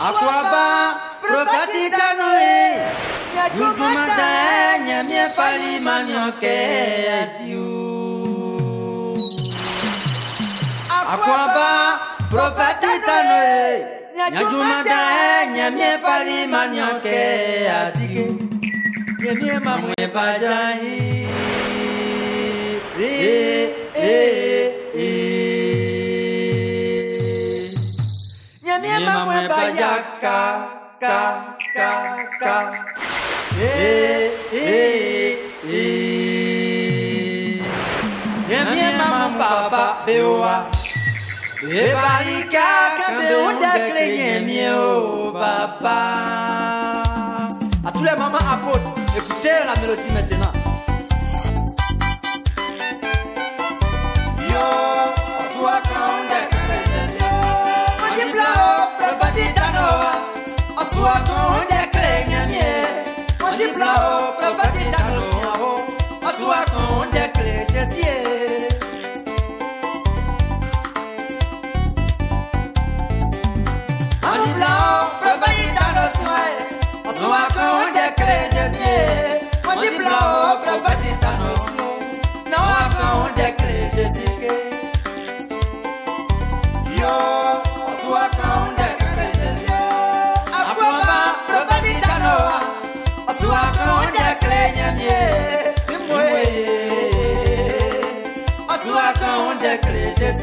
Akwaba profetita noe Yujumata nyamie fali manyoke atiu Akwaba profetita noe Yujumata nyamie fali manyoke atike Nyamie mamwe bajai Nyamie mamwe bajaka ka Nyamie mamwe baba bewa Ebarika kambe ondakle nyamie o baba. À tous les mamans apôtres, écoutez la mélodie maintenant. Yo, soit quand on déclare, on dit blanc, le bâti d'anoa. Soit quand on déclare, on dit blanc, le bâti d'anoa. Soit quand on déclare, on dit blanc, le bâti d'anoa. Soit quand on déclare, on dit blanc, le bâti d'anoa. Non, quand on déclare, yo, soit quand on déclare, Akwaba, le bâti d'anoa. Soit quand on déclare, soit quand on déclare,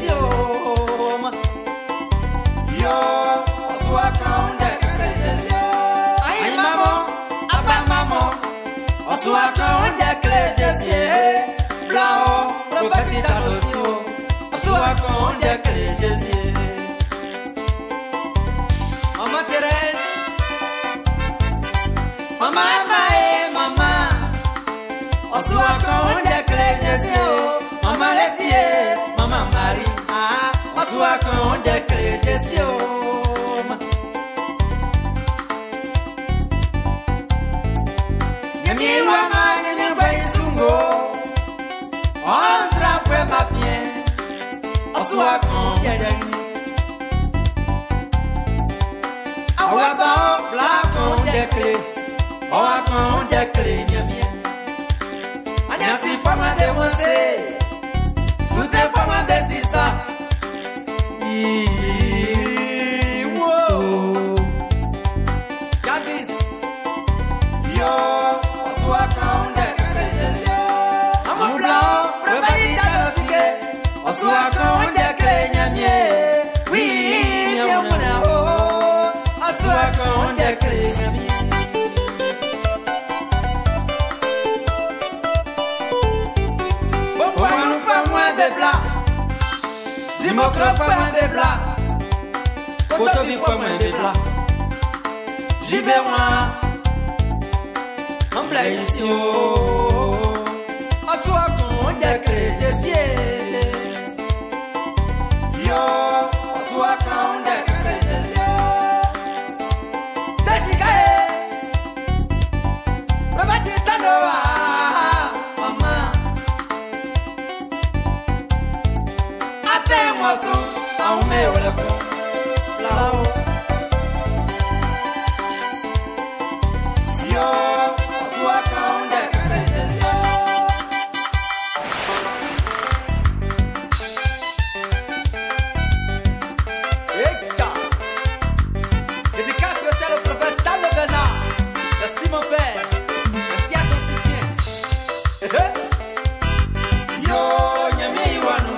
yo, soit quand on déclare, aïe maman, papa maman, soit quand on déclare, blanc, le bâti d'anoa. Soit quand on déclare, Maman Thérèse, Maman Maë, Maman. Soit quand on déclare, Maman Laitier, Maman Marie. Soit quand on déclare, Nyami wama, nyami wali sungo. On travaille ma fille. Soit quand on déclare. Awaba black on déclare. Owa quand on déclare, nyami. Anyasi fama de mose. Sute fama betisa. Wow. Kabis. Yo, soit quand on déclare. Amon blanc, le bâti d'anoa. Soit quand on déclare, nyami. Oui, nyami. Soit quand on déclare, nyami. Dimokra fois moins de blas, Kotobi fois moins de blas, Jibéroin, en plein ici, à soi qu'on déclare, yo, à soi qu'on déclare, Tachikae, Robati Tanoa, maman. Fais-moi tout, on met au le pont, là-haut. Yo, soit quand on déclare. Eka, dédicace spéciale au prophète Tal de Bernard. Merci mon père, merci à ton soutien. Yo, nyami wanu.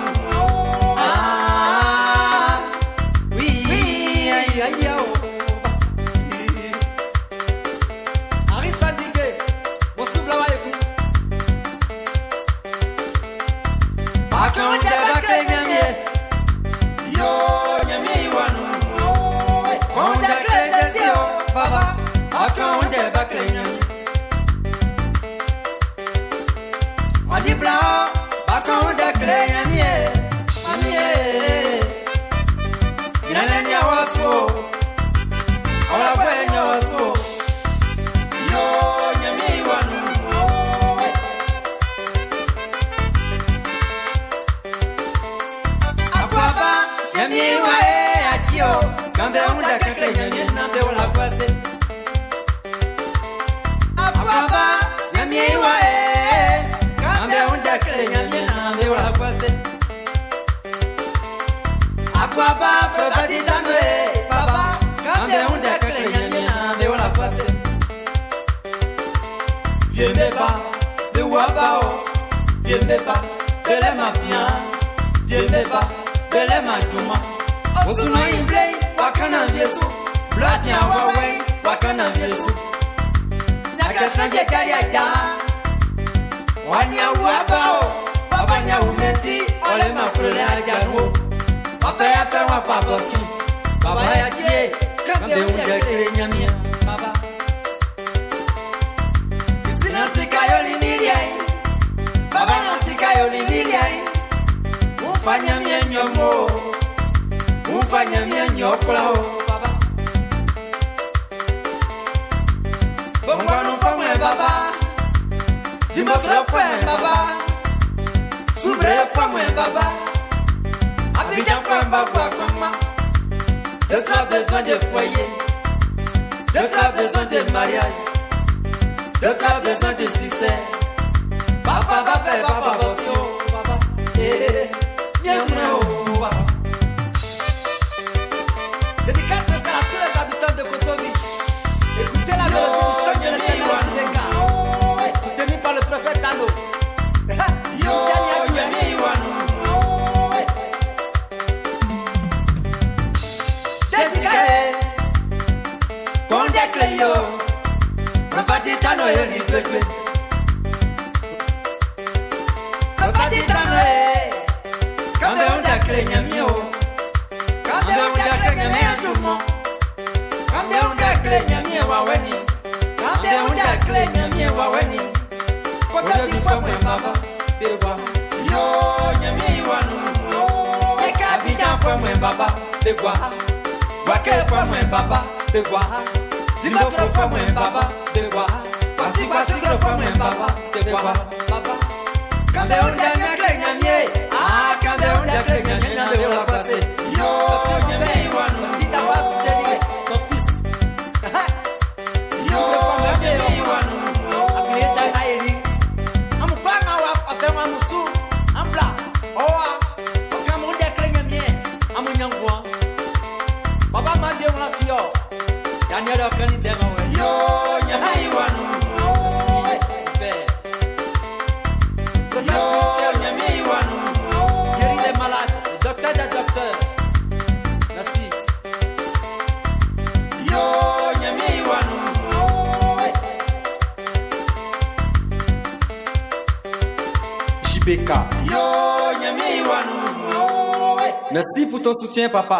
Quand on na be wala kwase Ababa nyamie wa kambe unda kle nyamie na be wala kwase Ababa badi danwe baba kambe unda kle nyamie na be wala kwase Viens pas de wabao Viens pas de la mafia Viens pas de la majuma Osuno imble wakana vyesu Blood nya wawe wakana vyesu Nyaka sanje kari aja Wanya wabao Baba nya umeti Ole makrole ajanuo Wafe ya fe wafa bosi Baba ya jie Kambe unja kire nyamia Baba Isina sika yoli niliai Baba na sika yoli niliai Ufanya mienyo mo Ufanya mienyo klao Baba Bongwano fomwe baba Dimokro fomwe baba Subre fomwe baba Abidjan fomwe baba koma De t'as besoin de foyer De t'as besoin de mariage De t'as besoin de succès Papa va faire papa bosio Papa Viens mon papa Dédicace à tous les habitants de Kotobi Écoutez la mélodie du chant de l'État soutenu par le prophète Allo Yo Dédicace Konde Cleo Prophète Tano Yoli Bebe Prophète Tano Kambe unda kle nyamio Kambe unda kle nyamia tumo Kambe unda kle nyamia waweni Kambe unda kle nyamia waweni Kota tifo mwe baba Bewa Yo nyamia wanu Eka bijan fwe mwe baba Bewa Wake fwe mwe baba Bewa Zimbokro fwe mwe baba Bewa Kwasi fwe mwe baba Bewa Baba Kambe unda kle nyamia Kambe unda kle nyamia na be wala kwase Yo nyamia wanu Sita wasu dedike Tofis Yo nyamia wanu Apileta haeli Amupanga wa afewa musu Ambla Owa Okama unda kle nyamia Amunyangwa Baba mande wala fiyo Daniel okani dema we Yo nyamia wanu Yo nyamia wanu Docteur de docteur Merci Yo nyami wanu JBK Yo nyami wanu Merci pour ton soutien papa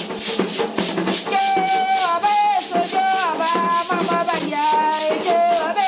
Yo,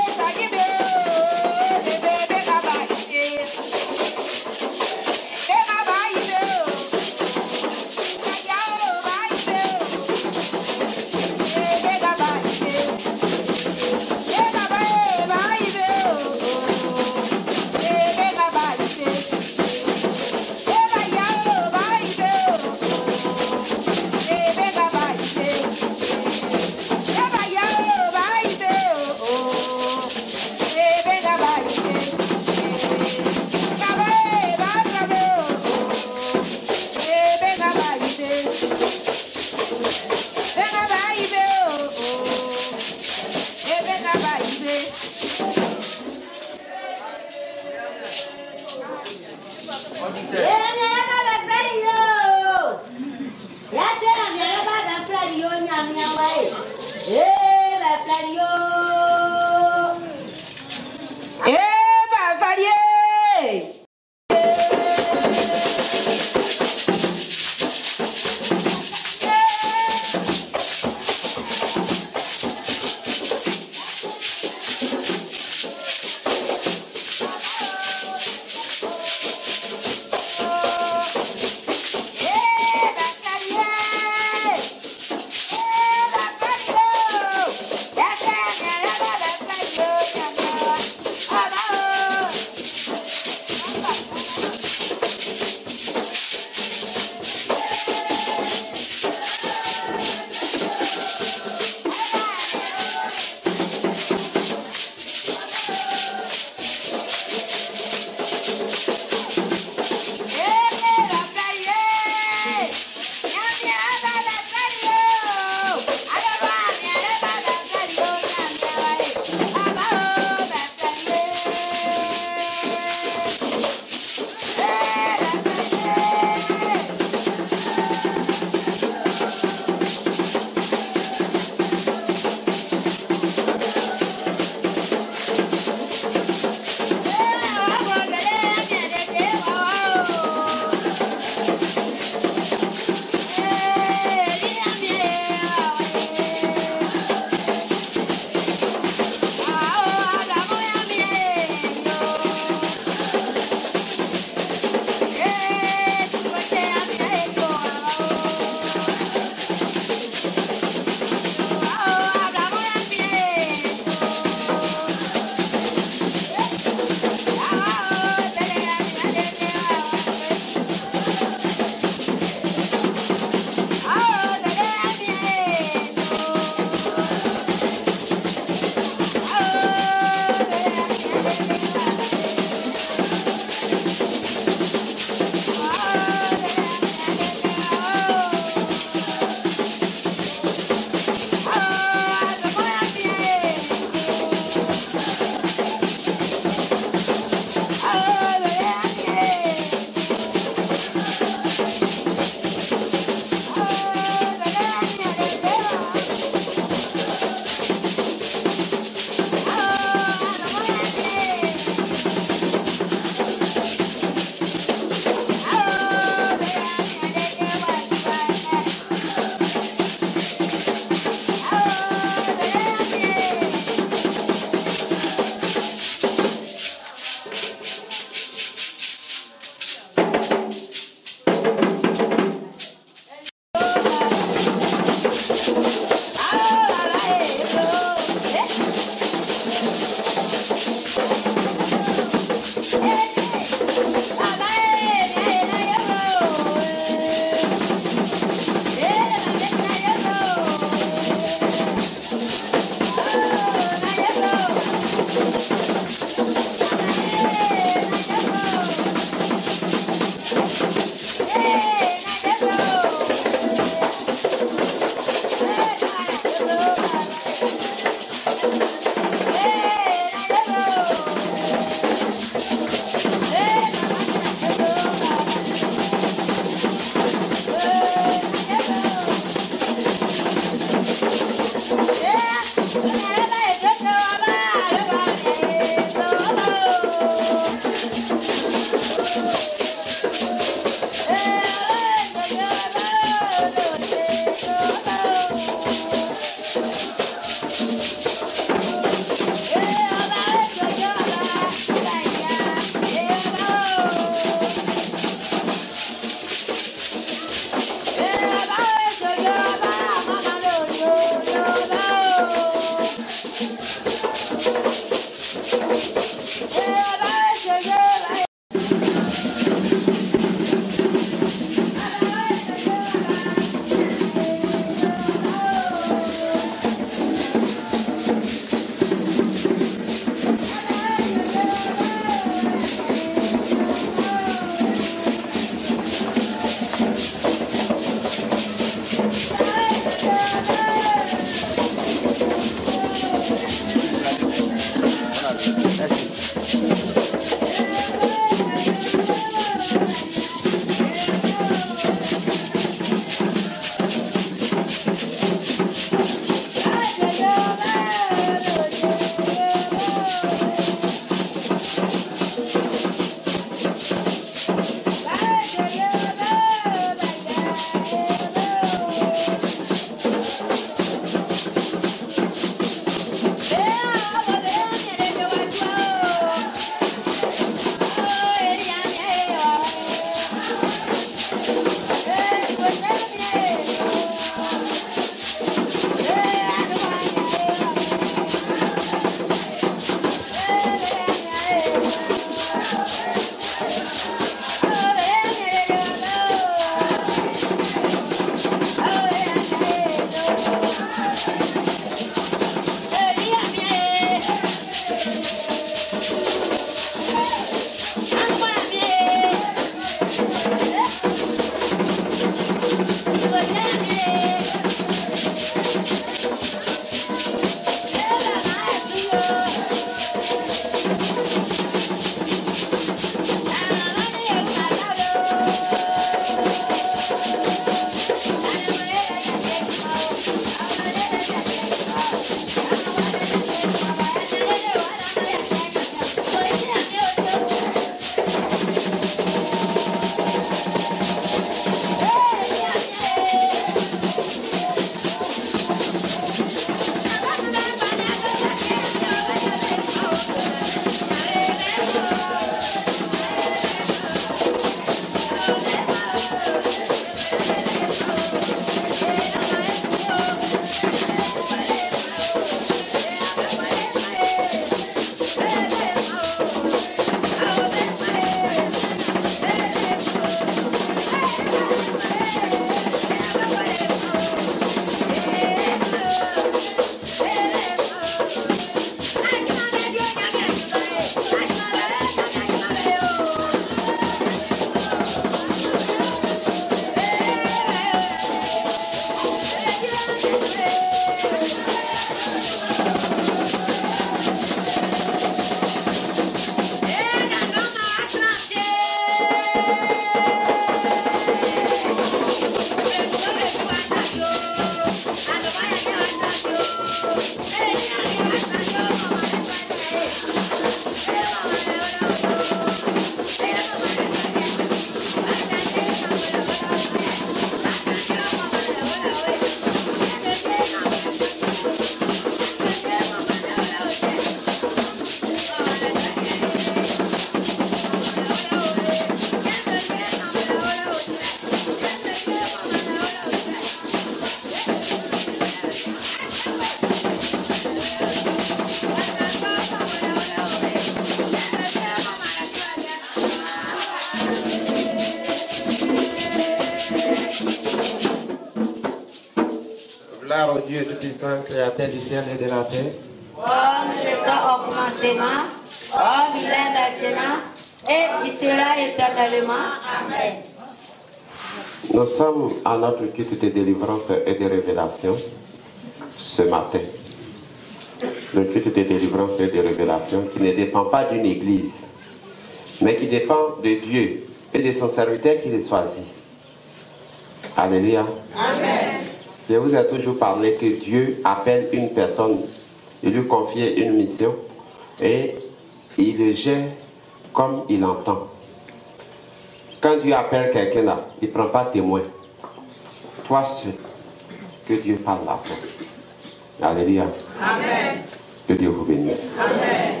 Gloire au Dieu Tout-Puissant, Créateur du ciel et de la terre. Comme le temps au commencement, comme il est maintenant, et il sera éternellement. Amen. Nous sommes à notre culte de délivrance et de révélation ce matin. Le culte de délivrance et de révélation qui ne dépend pas d'une église, mais qui dépend de Dieu et de son serviteur qui le choisit. Alléluia. Amen. Je vous ai toujours parlé que Dieu appelle une personne, il lui confie une mission et il le gère comme il entend. Quand Dieu appelle quelqu'un là, il ne prend pas témoin. Toi seul, que Dieu parle à toi. Alléluia. Amen. Que Dieu vous bénisse. Amen.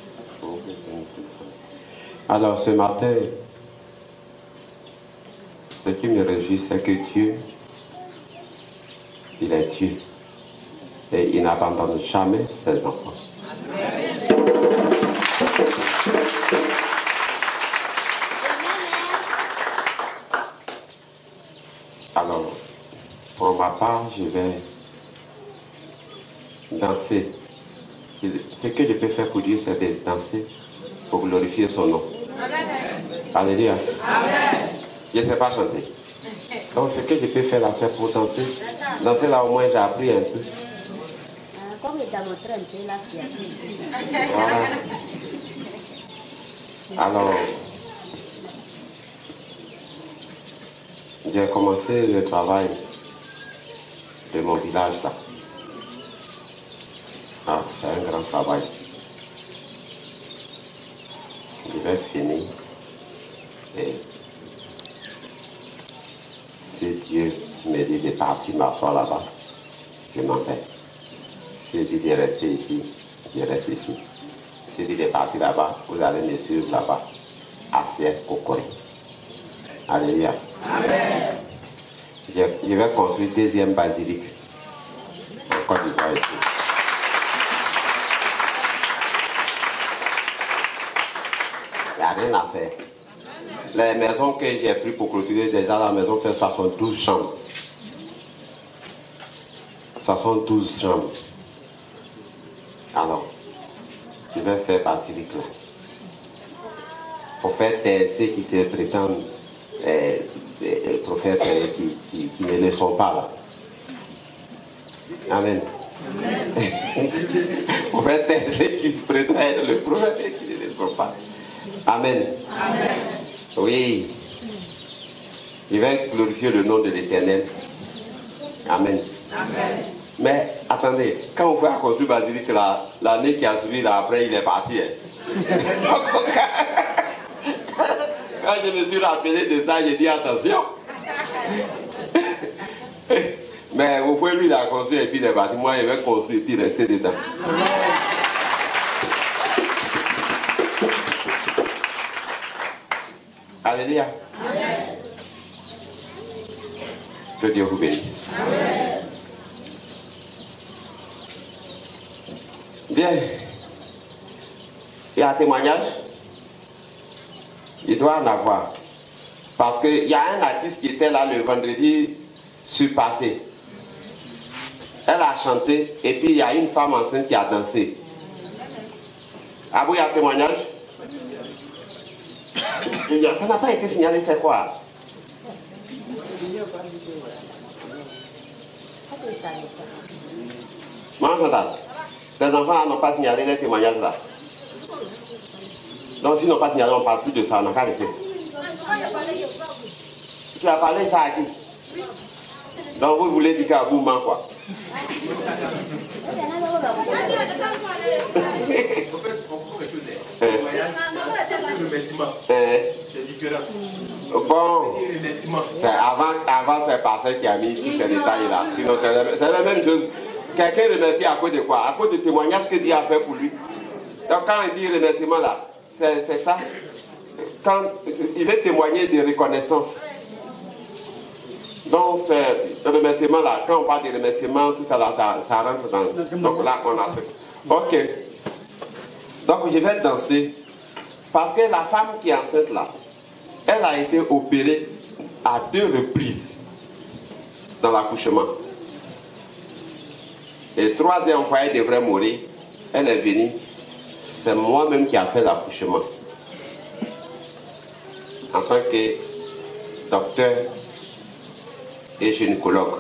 Alors ce matin, ce qui me réjouit, c'est que Dieu, il est Dieu. Et il n'abandonne jamais ses enfants. Amen. Alors, pour ma part, je vais danser. Ce que je peux faire pour Dieu, c'est de danser pour glorifier son nom. Amen. Alléluia. Amen. Je ne sais pas chanter. Donc, ce que je peux faire là, faire pour danser, danser là, au moins, j'ai appris un peu. Comme il t'a montré un peu là, tu as appris. Voilà. Alors, j'ai commencé le travail de mon village là. Ah, c'est un grand travail. Je vais finir. Et si Dieu me dit de partir m'asseoir là-bas, je m'en vais. S'il dit de rester ici, je reste ici. S'il dit de partir là-bas, vous allez me suivre là-bas, assis au Corée. Alléluia. Amen. Je vais construire deuxième basilique en Côte d'Ivoire. Il n'y a rien à faire. Les maisons que j'ai prises pour clôturer, déjà la maison fait 72 chambres. 72 chambres. Alors, je vais faire basilique là. Pour faire ceux qui se prétendent prophètes qui ne le sont pas là. Amen. Pour faire ceux qui se prétendent le prophète et qui ne le sont pas. Amen. Amen. Oui. Je vais glorifier le nom de l'Éternel. Amen. Amen. Mais attendez, quand on fait construire basilique l'année qui a suivi là, après il est parti. Quand je me suis rappelé de ça, j'ai dit attention. Mais au fond, lui, il a construit et puis il est parti. Moi, il va construire et puis rester dedans. Alléluia. Que Dieu vous bénisse. Amen. Bien. Il y a un témoignage. Il doit en avoir. Parce qu'il y a un artiste qui était là le vendredi surpassé. Elle a chanté et puis il y a une femme enceinte qui a dansé. Ah oui, il y a un témoignage? Ça n'a pas été signalé, c'est quoi? Maman Chantal, tes enfants n'ont pas signalé les témoignages là. Donc s'ils n'ont pas signalé, on ne parle plus de ça, on n'a qu'à laisser. Tu as parlé ça à qui? Donc vous voulez dire qu'à Bouman quoi? C'est différent. Bon, c'est avant c'est Pasteur qui a mis tous ces détails là. Sinon c'est la même chose. Quelqu'un remercie à cause de quoi? À cause du témoignage que Dieu a fait pour lui. Donc quand il dit remerciement là, c'est ça. Quand il veut témoigner de reconnaissance. Donc ce remerciement là, quand on parle de remerciement, tout ça là, ça rentre dans. Donc là on a ça. Ok. Donc je vais danser. Parce que la femme qui est enceinte là, elle a été opérée à 2 reprises dans l'accouchement. Et troisième fois, elle devrait mourir. Elle est venue. C'est moi-même qui a fait l'accouchement. En tant que docteur et gynécologue.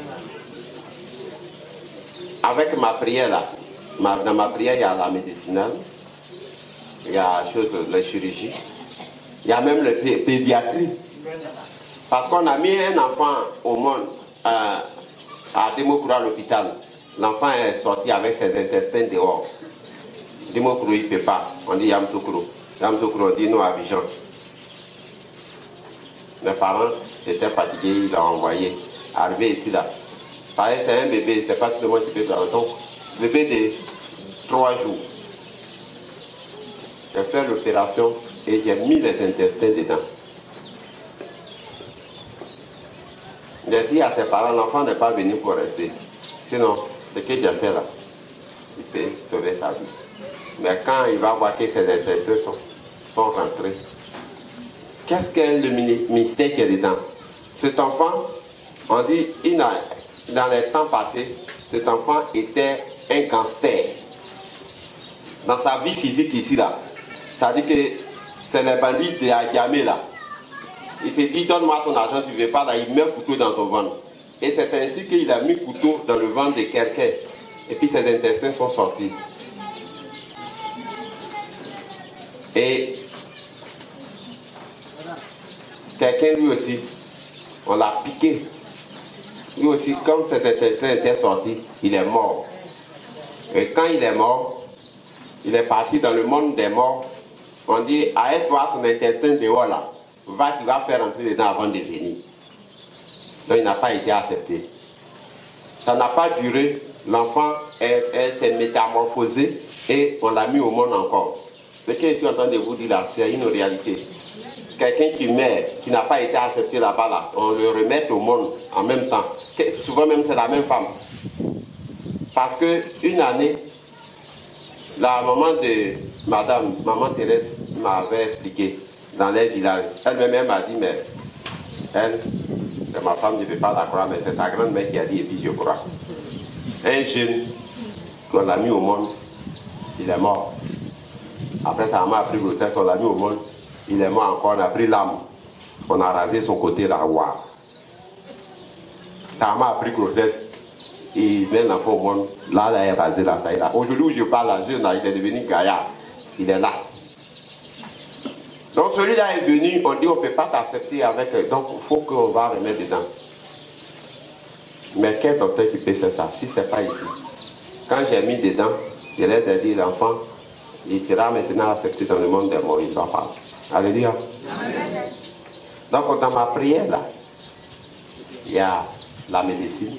Avec ma prière là, dans ma prière, il y a la médicinale, il y a la chirurgie, il y a même la pédiatrie. Parce qu'on a mis un enfant au monde à Demokuru à l'hôpital. L'enfant est sorti avec ses intestins dehors. Demokuru, il ne peut pas. On dit Yamoussoukro. Yamoussoukro, on dit non à Abidjan. Mes parents étaient fatigués, ils l'ont envoyé. Arrivé ici là. Pareil, c'est un bébé, c'est pas tout le monde qui peut faire. Donc, bébé de 3 jours. J'ai fait l'opération et j'ai mis les intestins dedans. J'ai dit à ses parents, l'enfant n'est pas venu pour rester. Sinon, ce que j'ai fait là, il peut sauver sa vie. Mais quand il va voir que ses intestins sont rentrés, qu'est-ce que le mystère qui est dedans? Cet enfant, on dit, dans les temps passés, cet enfant était un gangster. Dans sa vie physique ici là, ça dit que c'est les bandits de Agamé là. Il te dit, donne-moi ton argent, tu ne veux pas, là, il met un couteau dans ton ventre. Et c'est ainsi qu'il a mis le couteau dans le ventre de quelqu'un. Et puis ses intestins sont sortis. Et quelqu'un lui aussi, on l'a piqué. Lui aussi, comme ses intestins étaient sortis, il est mort. Et quand il est mort, il est parti dans le monde des morts. On dit, arrête-toi ton intestin dehors là. Va, tu vas faire rentrer dedans avant de venir. Donc il n'a pas été accepté. Ça n'a pas duré. L'enfant s'est métamorphosé et on l'a mis au monde encore. Ce que je suis en train de vous dire là, c'est une réalité. Quelqu'un qui meurt, qui n'a pas été accepté là-bas, là, on le remet au monde en même temps. Souvent même c'est la même femme. Parce qu'une année, la maman de maman Thérèse m'avait expliqué dans les villages. Elle-même m'a dit, mais elle, c'est ma femme, je ne vais pas la croire, mais c'est sa grand-mère qui a dit, et puis je crois. Un jeune qu'on l'a mis au monde, il est mort. Après, sa maman a pris grossesse, on l'a mis au monde, il est mort encore, on a pris l'âme. On a rasé son côté là, waouh. Sa maman a pris grossesse, il met l'enfant au monde, là, il est rasé là, ça est là. Aujourd'hui où je parle, là, jeune, là, il est devenu gaillard, il est là. Donc celui-là est venu, on dit on ne peut pas t'accepter avec, donc il faut qu'on va remettre dedans. Mais quel docteur qui peut faire ça, si ce n'est pas ici? Quand j'ai mis dedans, je leur ai dit, l'enfant, il sera maintenant accepté dans le monde des morts, il doit parler. Alléluia. Donc dans ma prière là, il y a la médecine.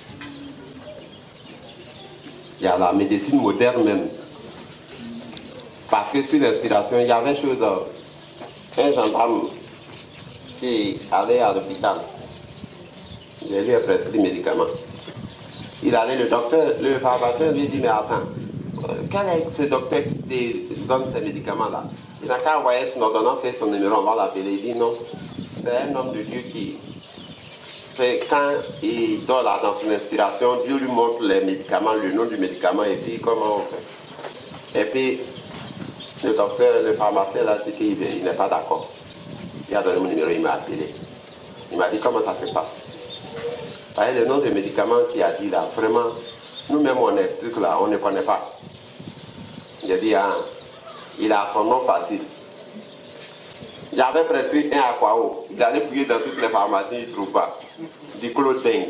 Il y a la médecine moderne même. Parce que sur l'inspiration, il y avait chose, un gendarme qui allait à l'hôpital. Il lui a prescrit des médicaments. Il allait, le pharmacien lui dit, mais attends, quel est ce docteur qui te donne ces médicaments-là? Il n'a qu'à envoyer son ordonnance et son numéro, on va l'appeler. Il dit non, c'est un homme de Dieu qui fait, quand il dort là dans son inspiration, Dieu lui montre les médicaments, le nom du médicament et puis comment on fait. Et puis, le docteur, le pharmacien là dit qu'il n'est pas d'accord. Il a donné mon numéro, il m'a appelé. Il m'a dit comment ça se passe. Voyez, le nom du médicament qu'il a dit là, vraiment, nous-mêmes on est truc là, on ne connaît pas. J'ai dit, ah, il a son nom facile. J'avais prescrit un aquao. Il allait fouiller dans toutes les pharmacies, il ne trouve pas. Diclodeng.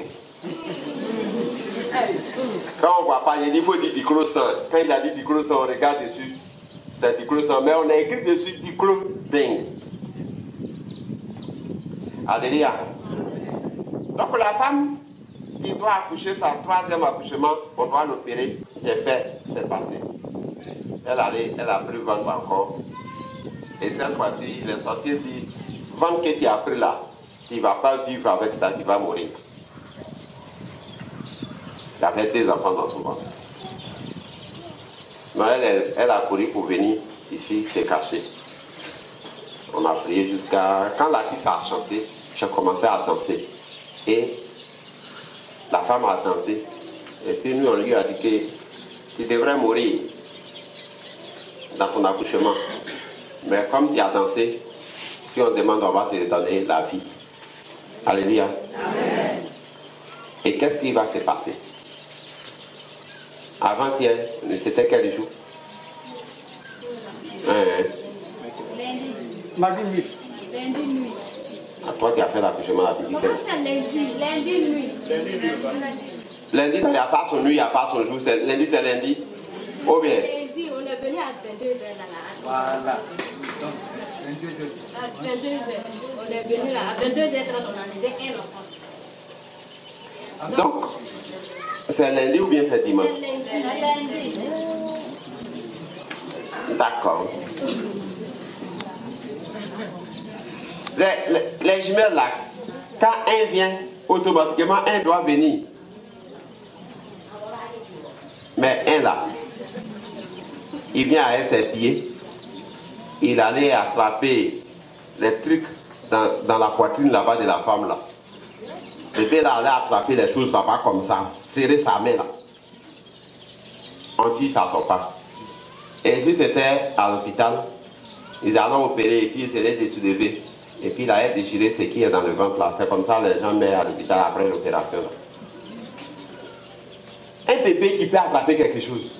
Quand on ne voit pas, il dit il faut dire diclosan. Quand il a dit diclosan, on regarde dessus. C'est diclosan, mais on a écrit dessus diclodeng. Alléluia. Donc la femme qui doit accoucher, son 3e accouchement, on doit l'opérer. J'ai fait, c'est passé. Elle a pris ventre encore. Et cette fois-ci, les sorciers disent, ventre que tu as pris là, tu ne vas pas vivre avec ça, tu vas mourir. Il avait 2 enfants dans son ventre. Mais elle a couru pour venir ici, se cacher. On a prié jusqu'à... Quand l'artiste a chanté, j'ai commencé à danser. Et la femme a dansé. Et puis nous, on lui a dit que tu devrais mourir dans ton accouchement. Mais comme tu as dansé, si on demande, on va te donner la vie. Alléluia. Amen. Et qu'est-ce qui va se passer? Avant-hier, c'était quel jour? Mardi nuit. Lundi nuit. Ah, toi qui as fait l'accouchement, là, tu dis quel? Lundi nuit. Lundi, il n'y a pas son nuit, il n'y a pas son jour. Lundi, c'est lundi. Ou bien? Lundi, on est venu à 22h là. Voilà. À 22h. On est venu là. À 22h30, on a levé un enfant. Donc, c'est lundi ou bien c'est dimanche? C'est lundi. D'accord. Les jumelles là, quand un vient, automatiquement un doit venir. Mais un là, il vient avec ses pieds, il allait attraper les trucs dans la poitrine là-bas de la femme là. Et puis il allait attraper les choses là-bas comme ça, serrer sa main là. On dit ça ne sort pas. Et si c'était à l'hôpital, ils allaient opérer et puis ils allaient se soulever. Et puis il allait déchirer ce qui est dans le ventre là. C'est comme ça les gens mettent à l'hôpital après l'opération. Un bébé qui peut attraper quelque chose.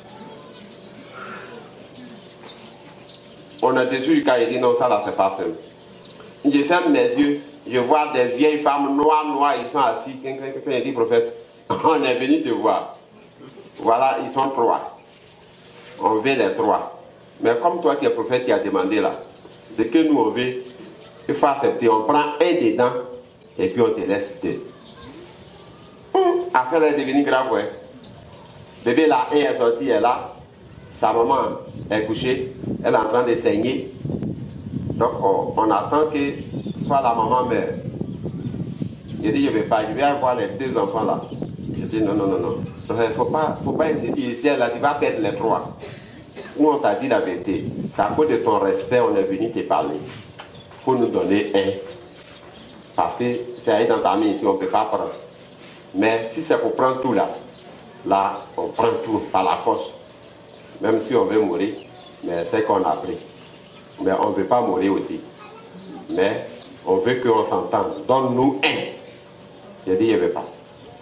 On a déçu quand il dit non, ça là c'est pas simple. Je ferme mes yeux, je vois des vieilles femmes noires, ils sont assis. Quelqu'un dit prophète, on est venu te voir. Voilà, ils sont 3. On veut les 3. Mais comme toi qui es prophète qui a demandé là, c'est que nous on veut, il faut accepter, on prend un dedans et puis on te laisse 2. Affaire est devenue grave, ouais. Bébé là, un est sorti, elle est là. Sa maman est couchée, elle est en train de saigner. Donc on attend que soit la maman meurt. Je dis je ne vais pas, je vais avoir les 2 enfants là. Je dis non. Il ne faut pas insister ici, là, tu vas perdre les 3. Nous on t'a dit la vérité. C'est à cause de ton respect, on est venu te parler. Il faut nous donner 1. Parce que c'est aller dans ta main ici, on ne peut pas prendre. Mais si c'est pour prendre tout là, on prend tout par la force. Même si on veut mourir, mais c'est qu'on a pris. Mais on ne veut pas mourir aussi. Mais on veut qu'on s'entende. Donne-nous 1. J'ai dit, je ne veux pas.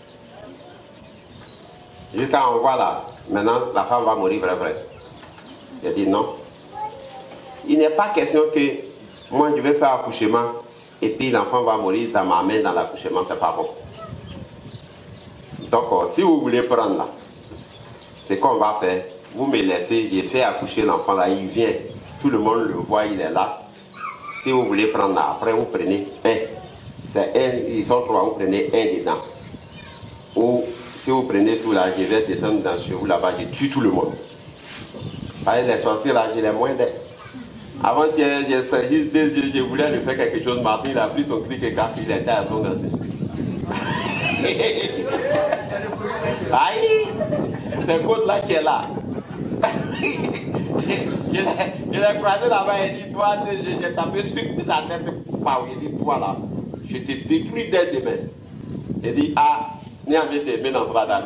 Jusqu'à on voit là, maintenant, la femme va mourir vrai. J'ai dit non. Il n'est pas question que moi je vais faire accouchement et puis l'enfant va mourir dans ma main dans l'accouchement, c'est pas bon. Donc si vous voulez prendre là, c'est qu'on va faire. Vous me laissez, j'ai fait accoucher l'enfant là, il vient, tout le monde le voit, il est là. Si vous voulez prendre là, après vous prenez 1. C'est 1, ils sont 3, vous prenez 1 dedans. Ou si vous prenez tout là, je vais descendre dans chez vous là-bas, je tue tout le monde. Parce que les sorciers là, j'ai les moins d'aide. Avant-hier, j'ai juste 2 yeux, je voulais lui faire quelque chose. Martin, il a pris son clic et cap, il était à son gancé. Aïe! C'est Côte là qui est là. Je l'ai croisé là-bas, il dit, toi, j'ai tapé sur sa tête. Il dit, toi là, je te détruis dès demain. Il dit, ah, ni envie de t'aimer dans ce radar.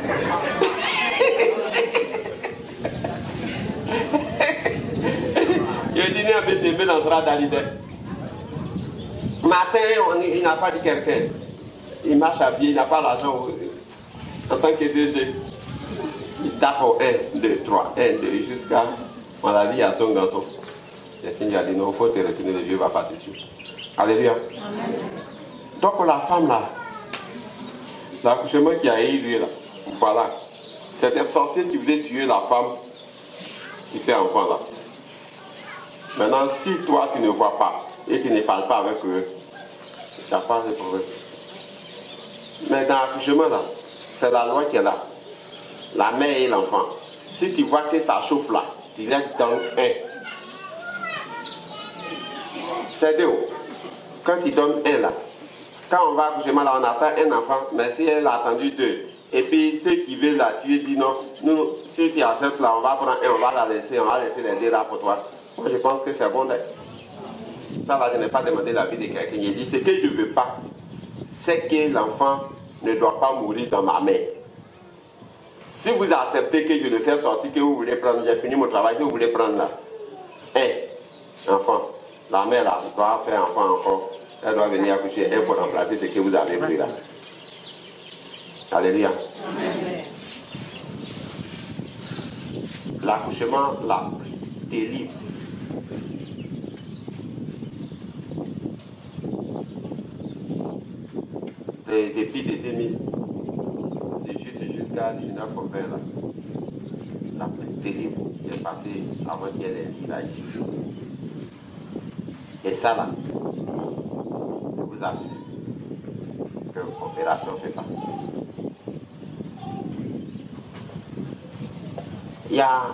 Il dit, ni envie de t'aimer dans ce radar. Matin, il n'a pas dit quelqu'un. Il marche à pied, il n'a pas l'argent. En tant que DG, il tape au 1, 2, 3, 1, 2, jusqu'à mon avis à son garçon. Il a dit non, il faut te retourner, Dieu ne va pas te tuer. Alléluia. Amen. Donc la femme là, l'accouchement qui a eu lieu là, voilà, c'est un sorcier qui voulait tuer la femme qui fait enfant là. Maintenant, si toi tu ne vois pas et tu ne parles pas avec eux, tu n'as pas de problème. Mais dans l'accouchement là, c'est la loi qui est là. La mère et l'enfant. Si tu vois que ça chauffe là, tu laisses dans 1. C'est 2. Quand tu donnes 1 là, quand on va à l'accouchement là, on attend un enfant, mais si elle a attendu 2, et puis ceux qui veulent la tuer disent non, nous, si tu acceptes là, on va prendre 1, on va la laisser, on va laisser les 2 là pour toi. Moi je pense que c'est bon d'être. Ça là, je n'ai pas demandé la vie de quelqu'un. Il dit, ce que je ne veux pas, c'est que l'enfant ne doit pas mourir dans ma main. Si vous acceptez que je le fais sortir, que vous voulez prendre, j'ai fini mon travail, que vous voulez prendre là. Enfant, la mère là doit faire enfant encore. Elle doit venir accoucher un pour remplacer ce que vous avez pris là. Alléluia. L'accouchement là, terrible. Depuis 2018 jusqu'à 19 octobre, la plus terrible qui est passée avant qu'il y ait les là ici. Et ça là, je vous assure que l'opération ne fait pas. Il y a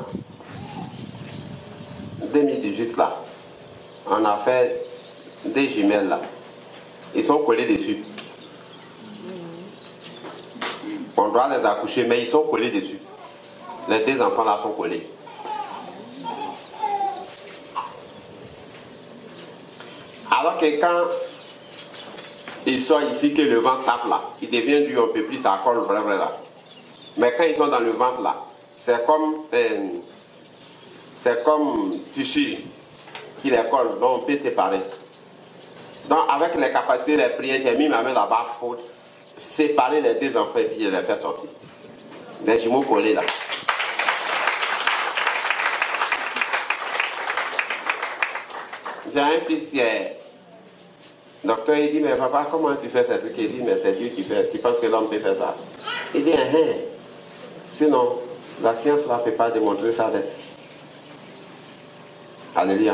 2018 là, on a fait des jumelles là. Ils sont collés dessus. On doit les accoucher, mais ils sont collés dessus. Les deux enfants là sont collés. Alors que quand ils sont ici, que le ventre tape là, il devient dur un peu plus, ça colle vraiment là. Mais quand ils sont dans le ventre là, c'est comme tissu qui les colle, donc on peut séparer. Donc avec les capacités des prières, j'ai mis ma main là-bas pour séparer les deux enfants et puis je les faire sortir. Des jumeaux collés là. J'ai un fils qui est docteur, il dit, mais papa, comment tu fais ce truc? Il dit, mais c'est Dieu qui fait, tu penses que l'homme peut faire ça? Il dit, sinon, la science ne peut pas démontrer ça. Alléluia.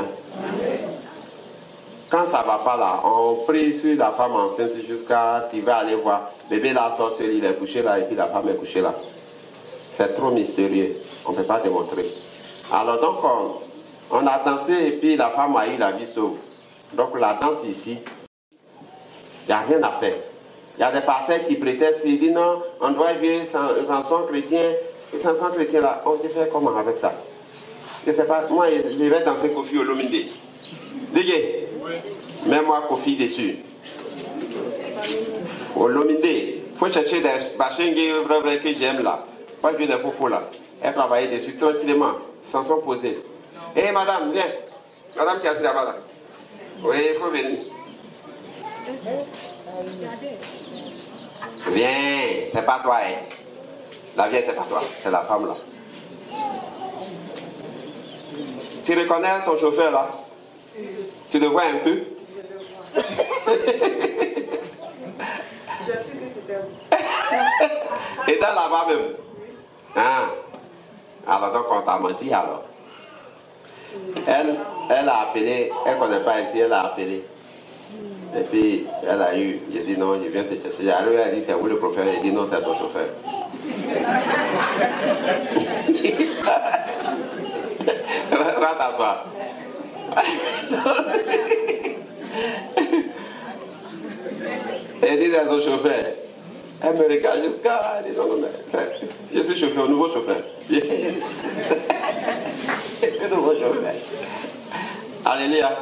Quand ça ne va pas là, on prie sur la femme enceinte jusqu'à tu vas aller voir. Bébé là sort seul, il est couché là et puis la femme est couchée là. C'est trop mystérieux, on ne peut pas démontrer. Alors donc on a dansé et puis la femme a eu la vie sauve. Donc la danse ici, il n'y a rien à faire. Il y a des pasteurs qui prétestent, ils disent non, on doit jouer chanson chrétien. Les chansons chrétiennes là, on peut faire comment avec ça? Je ne sais pas, moi je vais danser Kofi Olomide. Digue, mets-moi Kofi dessus. Olomide, il faut chercher des bachengues vraies que j'aime là. Pas jouer des faux là. Elle travaille dessus tranquillement, sans s'en poser. Hé madame, viens. Madame qui est assise là-bas là. Oui, il faut venir. Viens, c'est pas toi, hein. La vieille, c'est pas toi, c'est la femme là. Tu reconnais ton chauffeur là? Tu le vois un peu? Je sais que c'était vous. Et dans là-bas même? Ah. Alors donc on t'a menti alors. Elle a appelé, elle ne connaît pas ici, elle a appelé. Et puis elle a eu, j'ai dit non, je viens te chercher. Elle a dit c'est où le prophète? Elle a dit non, c'est son chauffeur. Va t'asseoir. Elle dit c'est son chauffeur. Elle me regarde jusqu'à. Elle dit non, non, je suis chauffeur, nouveau chauffeur. Je suis nouveau chauffeur. Alléluia.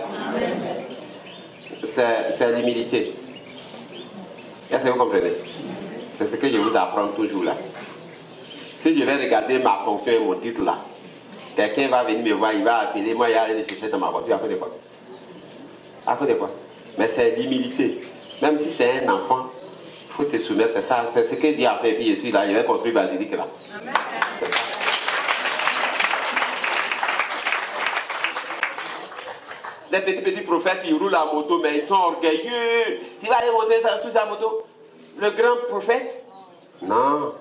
C'est l'humilité. Est-ce que vous comprenez? C'est ce que je vous apprends toujours là. Si je vais regarder ma fonction et mon titre là, quelqu'un va venir me voir, il va appeler, moi il va aller le chercher dans ma voiture. À cause de quoi? À cause de quoi? Mais c'est l'humilité. Même si c'est un enfant, il faut te soumettre, c'est ça. C'est ce que Dieu a fait, puis je suis là, je vais construire basilique là. Amen. Les petits prophètes, ils roulent la moto, mais ils sont orgueilleux. Tu vas aller monter sur sa moto? Le grand prophète? Non.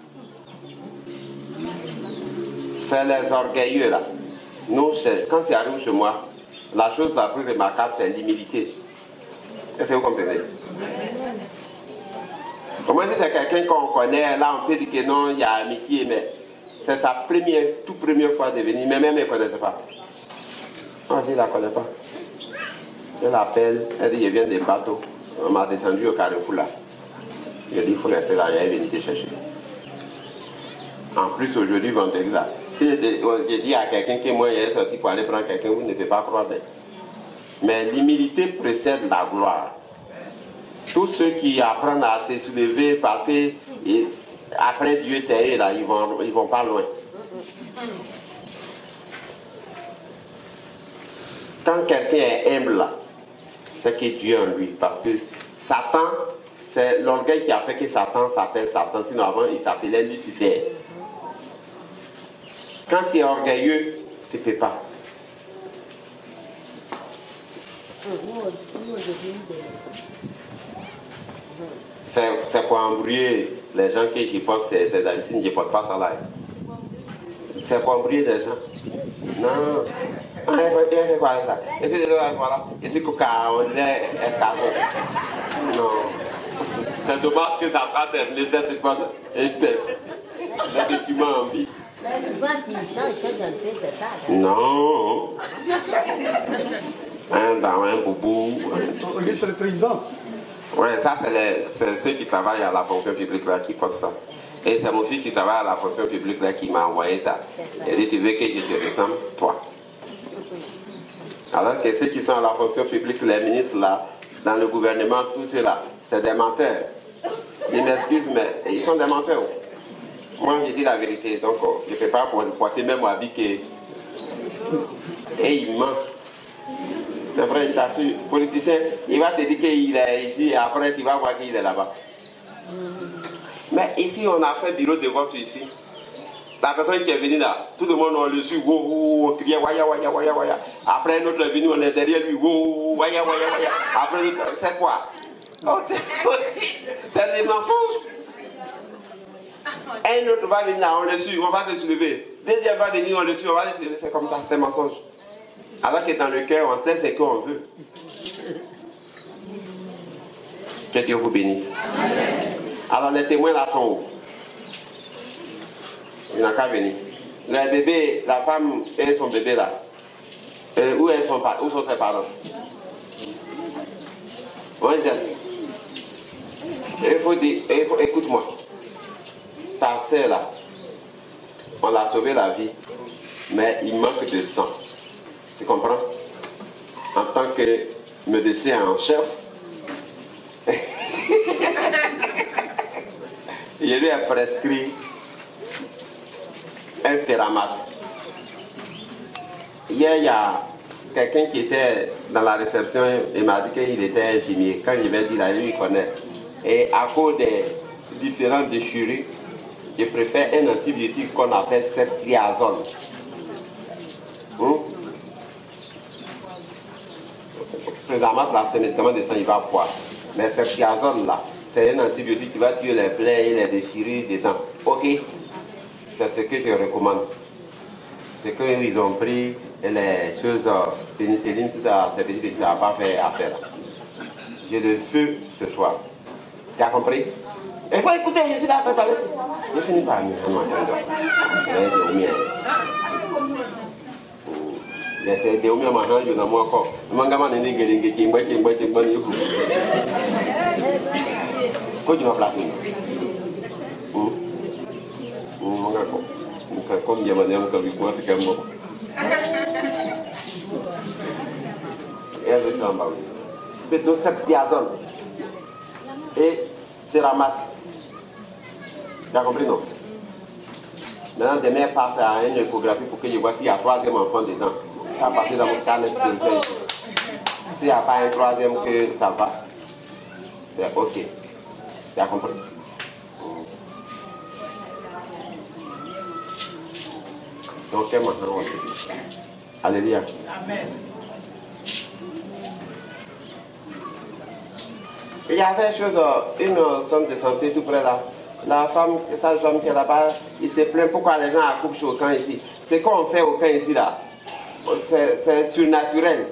C'est les orgueilleux là. Nous, quand tu arrives chez moi, la chose la plus remarquable, c'est l'humilité. Est-ce que vous comprenez? Au moins, si c'est quelqu'un qu'on connaît, là, on peut dire que non, il y a amitié, mais c'est sa toute première fois de venir, mais même elle ne connaissait pas. Non, je ne la connais pas. Elle appelle, elle dit, je viens des bateaux. On m'a descendu au carrefour là. Je dis, il faut rester là, elle est venue te chercher. En plus, aujourd'hui, vendredi là. Si je dis à quelqu'un que moi, il est sorti pour aller prendre quelqu'un, vous ne pouvez pas croire. Mais l'humilité précède la gloire. Tous ceux qui apprennent à se soulever parce qu'ils Après Dieu, c'est eux là, ils vont pas loin. Quand quelqu'un est humble là, c'est que Dieu en lui. Parce que Satan, c'est l'orgueil qui a fait que Satan s'appelle Satan. Sinon avant, il s'appelait Lucifer. Quand tu es orgueilleux, tu ne peux pas. C'est pour embrouiller les gens que je porte ces insignes, je ne porte pas ça là. C'est pour embrouiller les gens. Non. Et quoi ça? Et c'est voilà. Et c'est coca, on dirait escargot. Non. C'est dommage que ça soit terminé cette époque. Et les documents en vie. Souvent, tu changes un peu, c'est ça. Non. Un boubou. Lui, c'est le président. Oui, ça, c'est ceux qui travaillent à la fonction publique là qui portent ça. Et c'est mon fils qui travaille à la fonction publique là qui m'a envoyé ça. Il a dit, tu veux que je te ressemble, toi. Alors que ceux qui sont à la fonction publique, les ministres là, dans le gouvernement, tous ceux là, c'est des menteurs. Ils m'excusent, mais ils sont des menteurs. Moi, je dis la vérité, donc je ne peux pas porter même mon habit que... Et il ment. C'est vrai, il t'assure. Politicien, il va te dire qu'il est ici et après tu vas voir qu'il est là-bas. Mais ici, on a fait bureau de vote ici. La personne qui est venue là, tout le monde on le suit, wow, on criait waya, waya, waya, waya. Après un autre est venu, on est derrière lui, wow, waya, waya, waya. Après l'autre, c'est quoi? Oh, c'est des mensonges. Un autre va venir là, on le suit, on va se soulever. Deuxième va venir, on le suit, on va se soulever. C'est comme ça, c'est mensonge. Alors que dans le cœur, on sait ce qu'on veut. Que Dieu vous bénisse. Alors les témoins là sont où? Il n'a qu'à venir. Le bébé, la femme et son bébé là. Où sont ses parents? Il faut dire, écoute-moi. Ta sœur là, on l'a sauvé la vie, mais il manque de sang. Tu comprends? En tant que médecin en chef, il lui a prescrit un ferramate. Hier, il y a quelqu'un qui était dans la réception et m'a dit qu'il était infirmier. Quand je vais dire là, lui, il connaît. Et à cause des différentes déchirures, je préfère un antibiotique qu'on appelle ceftriaxone. Présentement, là, c'est médicament de sang, il va boire. Mais ceftriaxone, là, c'est un antibiotique qui va tuer les plaies et les déchirures dedans. Ok? C'est ce que je recommande. C'est qu'ils ont pris les choses, pénicilline, tout ça, c'est dit que ça n'a pas fait affaire. J'ai le feu ce soir. Tu as compris? Il faut écouter, je suis là à te parler. Je finis par mieux. C'est des hommes qui ont dit que moi encore. Je m'en gamin n'est guéri qui m'a dit que moi je quoi tu vas placer? Comme il y a madame qui a vu quoi tu as mort. Et elle est en bas. Plutôt ceftriaxone et ferramate. Tu as compris, non? Maintenant, demain, passe à une échographie pour que je vois s'il y a un troisième enfant dedans. Ça passe dans mon scanner spirituel. S'il n'y a pas un troisième que ça va, c'est ok. Tu as compris? Donc, maintenant, on se dit. Alléluia. Amen. Il y avait une centre de santé tout près là. La femme, sa femme qui est là-bas, il se plaint pourquoi les gens accouchent au camp ici. C'est qu'on fait au camp ici là. C'est surnaturel.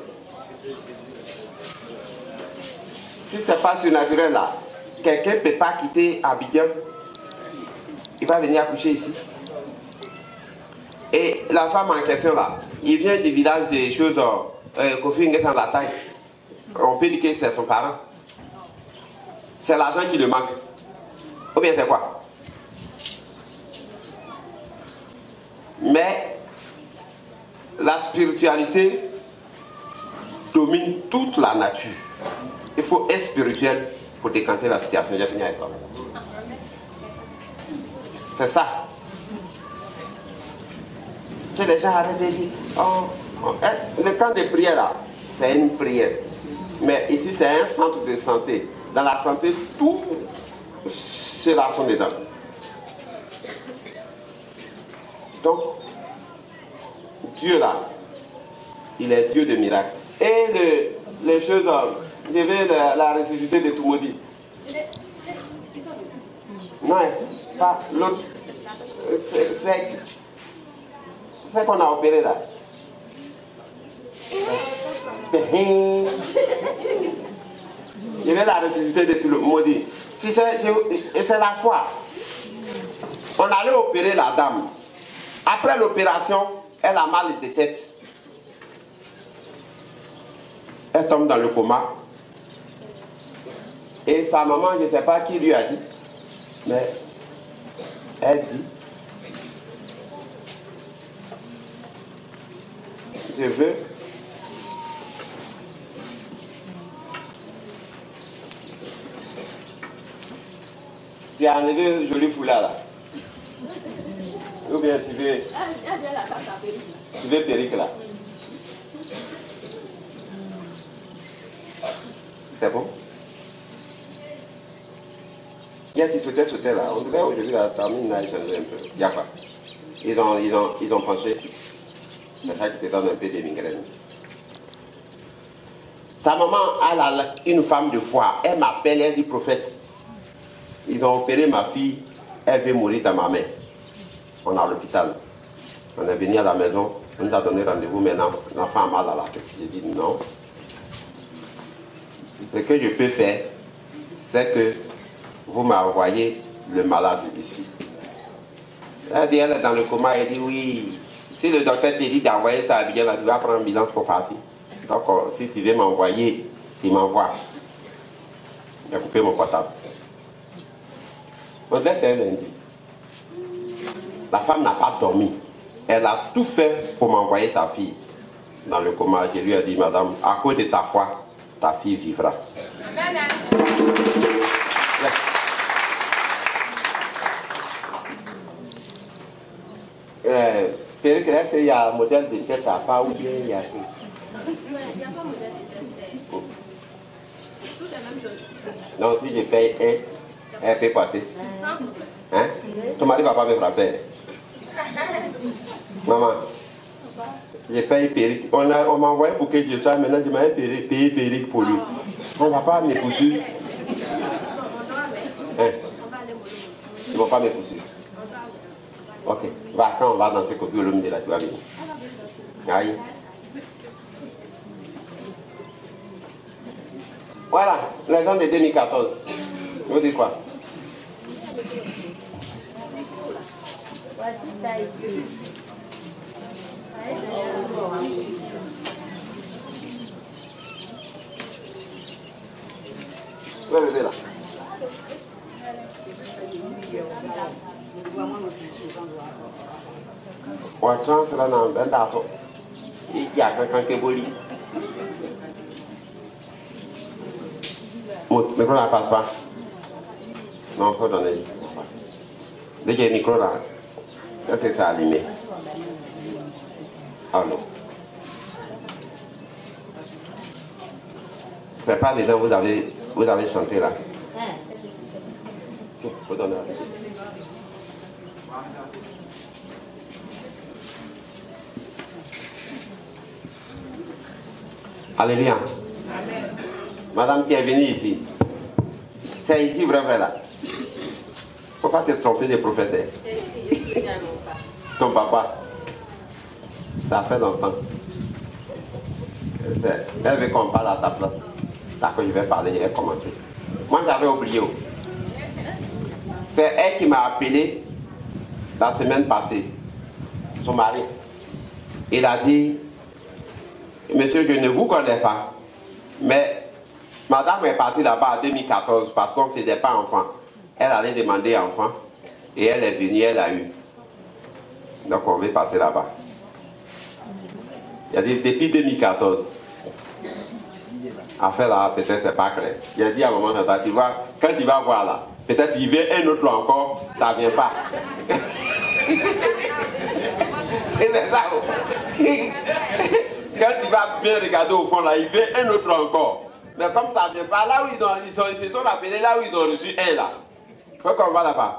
Si ce n'est pas surnaturel là, quelqu'un ne peut pas quitter Abidjan. Il va venir accoucher ici. Et la femme en question là, il vient du village des choses Kofi Nguessan la taille. On peut dire que c'est son parent. C'est l'argent qui lui manque. Ou bien c'est quoi? Mais la spiritualité domine toute la nature. Il faut être spirituel pour décanter la situation. J'ai fini avec ça. C'est ça. Que les gens arrêtent de dire, le camp de prière là, c'est une prière. Mais ici, c'est un centre de santé. Dans la santé, tout ceux-là sont dedans. Donc, Dieu là, il est Dieu de miracles. Et les choses, il y avait la ressuscité de Toumoudi. Non, pas l'autre. C'est qu'on a opéré là. Il y avait la ressuscité de Toumoudi. Et c'est la foi. On allait opérer la dame. Après l'opération, elle a mal de tête. Elle tombe dans le coma. Et sa maman, je ne sais pas qui lui a dit, mais elle dit, je veux tu as enlevé le joli foulard là. Ou bien tu veux perruque là. C'est bon? Il y a qui sautait là. On dirait aujourd'hui la termine a échangé un peu. Il y a quoi? Ils ont pensé. C'est ça qui te donne un peu de migraine. Sa maman, elle a une femme de foi. Elle m'appelle, elle dit prophète. Ils ont opéré ma fille, elle veut mourir dans ma main. On est à l'hôpital. On est venu à la maison, on nous a donné rendez-vous maintenant. L'enfant a mal à la tête. J'ai dit non. Ce que je peux faire, c'est que vous m'envoyez le malade ici. Elle dit, elle est dans le coma, elle dit oui. Si le docteur te dit d'envoyer ça à Abidjan, tu vas prendre ambulance pour partir. Donc si tu veux m'envoyer, tu m'envoies. J'ai coupé mon portable. On dirait c'est lundi. La femme n'a pas dormi. Elle a tout fait pour m'envoyer sa fille dans le coma. Je lui ai dit, madame, à cause de ta foi, ta fille vivra. Perruque, est-ce qu'il y a un modèle de tête à part ou bien il y a chose? Il n'y a pas de modèle de tête. C'est tout la même chose. Non, si je paye elle peut porter. Hein? Ton mari ne va pas me frapper. Maman, je paye perruque. On m'a envoyé pour que je sois maintenant, je m'avais payé perruque pour lui. On ne va pas me poursuivre. Hein? Ils ne vont pas me poursuivre. Ok. Va, quand on va dans ce coffee au de là, tu vas venir. Aïe. Voilà, les gens de 2014. Vous dites quoi? Voici ça ici. Où est le bébé là? Ouais, c'est là dans un tasseau. Il y a quelqu'un qui est boli. Le micro ne passe pas. Non, il faut donner. Dès qu'il y a le micro là, est-ce que ça allumé? Allô? C'est pas dedans, vous avez chanté là. Tiens, faut donner. Alléluia. Madame qui est venue ici. C'est ici vrai là. Faut pas te tromper des prophètes. Ton papa. Ça fait longtemps. Elle veut qu'on parle à sa place. D'accord, je vais parler, je vais commenter. Moi j'avais oublié. C'est elle qui m'a appelé la semaine passée. Son mari. Il a dit, monsieur, je ne vous connais pas, mais madame est partie là-bas en 2014 parce qu'on ne faisait pas enfant. Elle allait demander enfant et elle est venue, elle a eu. Donc on veut passer là-bas. Il a dit depuis 2014. Affaire là, peut-être c'est pas clair. Il a dit à un moment donné, tu vois, quand tu vas voir là, Peut-être il veut un autre encore, ça ne vient pas. Et c'est ça. Quand il va bien regarder au fond, là, il veut un autre encore. Mais comme ça ne vient pas, là où ils se sont appelés, là où ils ont reçu un là. Faut qu'on va là-bas.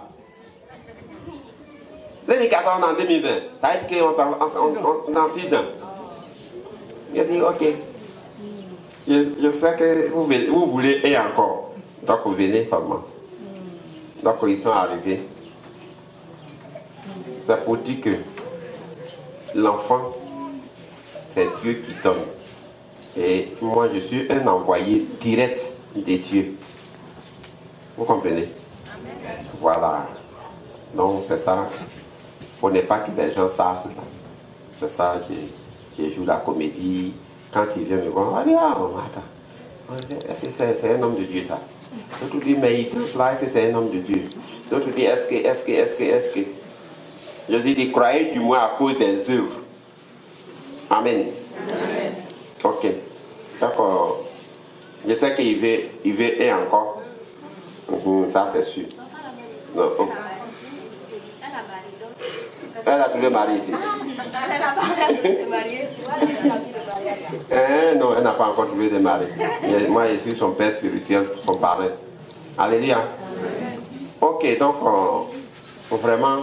2014 en 2020, ça veut dire qu'on dans 6 ans. Il a dit, ok, je sais que vous voulez et encore. Donc vous venez seulement. Donc ils sont arrivés. C'est pour dire que l'enfant, c'est Dieu qui donne. Et moi, je suis un envoyé direct de Dieu. Vous comprenez? Voilà. Donc c'est ça. Pour ne pas que les gens sachent. C'est ça, j'ai joué la comédie. Quand il vient me voir, on va dire, ah, attends, est-ce que c'est un homme de Dieu ça? D'autres disent, mais il danse là, est-ce que c'est un homme de Dieu? D'autres disent, est-ce que. Je dis, croyez du moins à cause des œuvres. Amen. Amen. Ok. D'accord. Je sais qu'il veut et encore. Ça, c'est sûr. Non. Elle a trouvé mari ici. Non, elle n'a pas encore trouvé de mari. Moi, je suis son père spirituel, son parrain. Alléluia. Ok, donc, vraiment,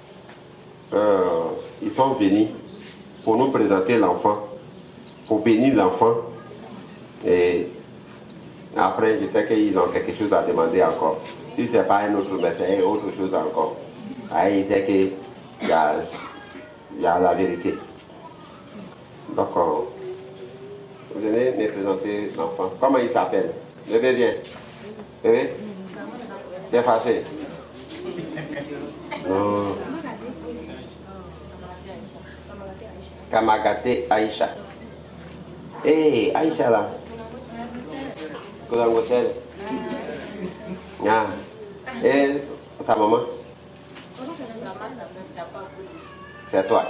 ils sont venus pour nous présenter l'enfant, pour bénir l'enfant. Et après, je sais qu'ils ont quelque chose à demander encore. Si ce n'est pas un autre, mais c'est autre chose encore. Il sait qu'il y a la vérité. Donc, vous venez me présenter l'enfant. Comment il s'appelle? Bébé, viens. Bébé? T'es fâché? Non. Kamagate Aïcha. Hé, Aïcha là. Koulangosel. Et sa maman? C'est toi.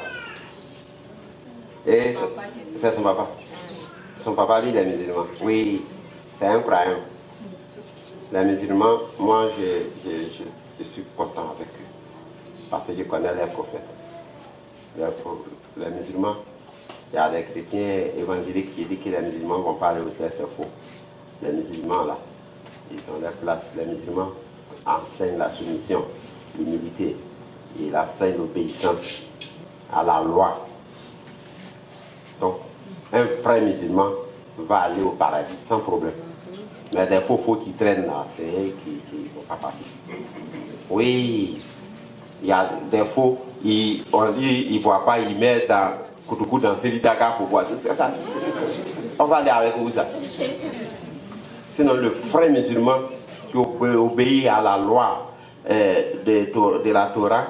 Et c'est son papa. Son papa, lui, il est musulman. Oui, c'est un croyant. Les musulmans, moi, je suis content avec eux. Parce que je connais les prophètes. Les musulmans, il y a des chrétiens évangéliques qui disent que les musulmans vont pas aller au ciel, c'est faux. Les musulmans, là, ils ont leur place. Les musulmans enseignent la soumission, l'humilité. Ils enseignent l'obéissance à la loi. Donc, un vrai musulman va aller au paradis sans problème. Mais des faux qui traînent là, c'est eux qui ne vont pas partir. Oui, il y a des faux, on dit ils ne voient pas, ils mettent dans Koutoukou dans Sélitaka pour voir tout ça. On va aller avec vous ça. Sinon, le vrai musulman qui obéit à la loi de la Torah,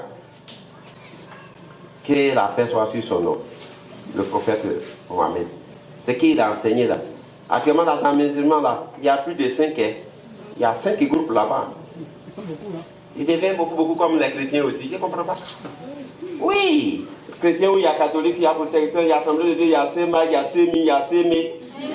que la paix soit sur son nom, le prophète Mohamed. Ce qu'il a enseigné là. Actuellement, dans le musulman, là, il y a plus de 5 il y a 5 groupes là-bas. Ils sont beaucoup là. Ils deviennent beaucoup comme les chrétiens aussi. Je ne comprends pas. Oui, chrétiens où il y a catholique, il y a protection, il y a assemblée de Dieu, il y a SEMA, il y a SEMI, il y a SEMI.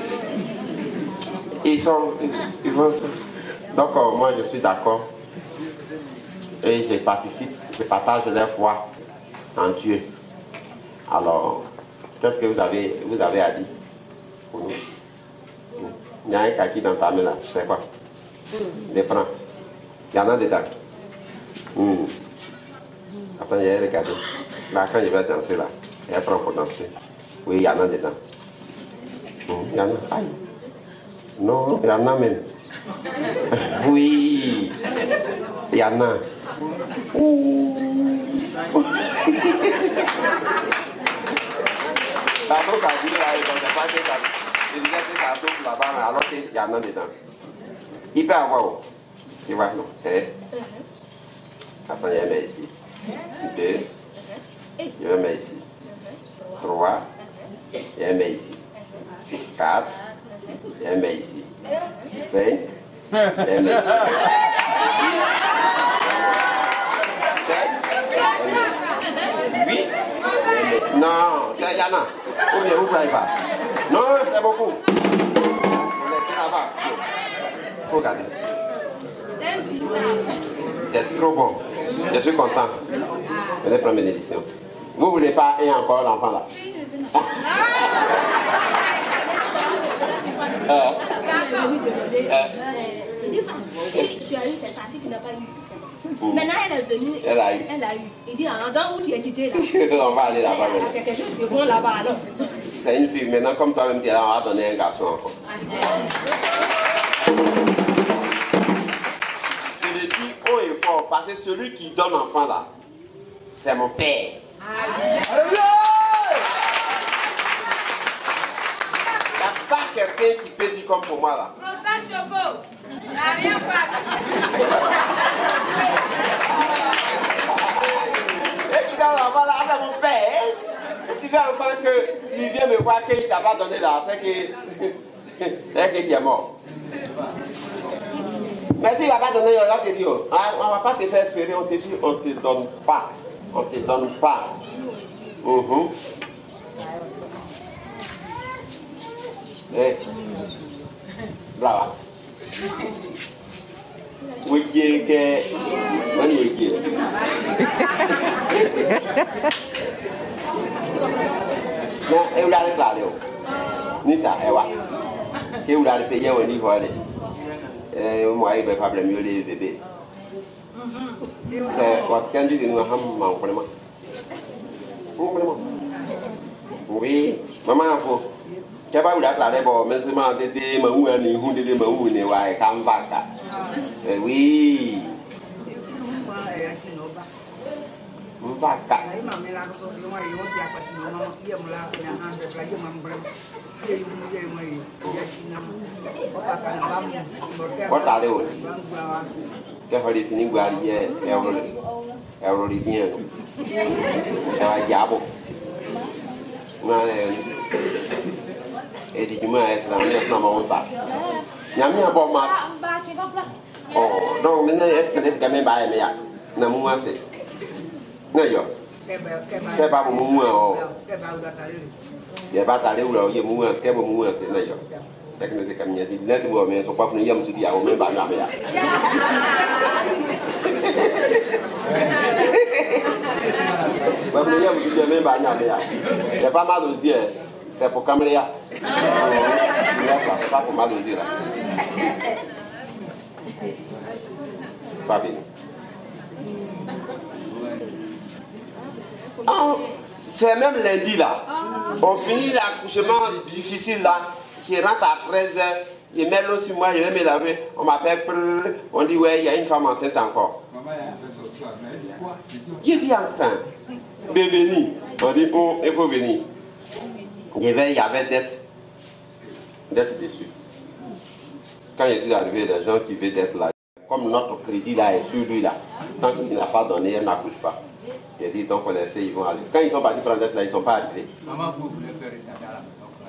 Ils vont. Donc, moi, je suis d'accord. Et je participe, je partage leur foi en Dieu. Alors, qu'est-ce que vous avez à dire pour nous? Il y a un kaki dans ta main là, c'est quoi? Les prends. Il y en a dedans. Attends, il y a regardé. Là, quand je vais danser là, elle prend pour danser. Oui, il y en a dedans. Il y en a. Aïe. Non, il y en a même. Oui. Il y en a. Pardon, ça dit là, il ne pas que ça. Je disais que ça souffle là-bas, alors qu'il y en a dedans. Il peut avoir où? Tu vois, non? Attends, il y a un mets ici. 2. Il y a un mets ici. 3. Il y a un mets ici. 4. Il y a un mets ici. 5. Il y a un mets ici. 7. 8. Non, c'est Yana. Ou bien vous ne croyez pas? Non, c'est beaucoup. Vous laissez là-bas. Il faut regarder. C'est trop bon. Je suis content. Venez prendre bénédiction. Vous ne voulez pas et encore l'enfant là? Il dit, tu as eu cette partie, tu n'as pas eu. Maintenant, elle est venue. Elle a eu. Il dit, dans où tu es quitté là? On va aller là-bas. Il y a quelque chose de bon là-bas alors. C'est une fille. Maintenant, comme toi-même, tu es là, on va donner un garçon encore. Je le dis haut et fort parce que celui qui donne l'enfant là, c'est mon père. Il n'y a pas quelqu'un qui peut dire comme pour moi là. Prophète Chopo, n'a rien passé. Et qui donne l'enfant là, c'est mon père. Si tu fais enfant que tu viens me voir qu'il t'a pas donné là, c'est que tu es mort. Mais s'il ne va pas donner, on va te dire, on ne va pas te faire espérer, on te dit, on ne te donne pas. On ne te donne pas. Eh, bravo. Oui, qui est. Non, et vous allez clarer. Ni ça, et voilà. Et vous allez payer au niveau. Moi, il va pas mieux les bébés. C'est what can you do? Oui, maman, il faut. Qu'est-ce que vous avez clairé pour mais c'est ma tête, ma ouani, hundé, ma ouani, ouais, Kambaka. Oui. Mbaka. What are they? Qu'est-ce que tu dis? Bien. Diabo. Et dis moi, est-ce que la maman ça? Il y a mis un bon masque. Oh, donc maintenant, est-ce que tu as même pas aimé? Non, moi c'est. Non, yo. Qu'est-ce pas pour moi? Il n'y a pas d'aller où là, il y a moi, c'est que pour moi c'est non yo. C'est que c'est comme il y a dit, là tu vois, mais sont pas venus, il y a monsieur qui a au même pas jamais. Il y a pas mal d'osier, c'est pour Camélia. C'est pas pour mal d'osier là. C'est pas bien. C'est même lundi là. On finit l'accouchement difficile là. Je rentre à 13h. Je mets l'eau sur moi, je vais me laver. On m'appelle. On dit ouais, il y a une femme enceinte encore. Qui dit en train de venir? On dit il faut venir. Il y avait d'être dessus. Quand je suis arrivé, les gens qui veulent être là, comme notre crédit là est sur lui là, tant qu'il n'a pas donné, elle n'accouche pas. J'ai dit donc on essaie, ils vont aller. Quand ils sont partis prendre d'être là, ils ne sont pas arrivés. Maman, vous voulez faire établir à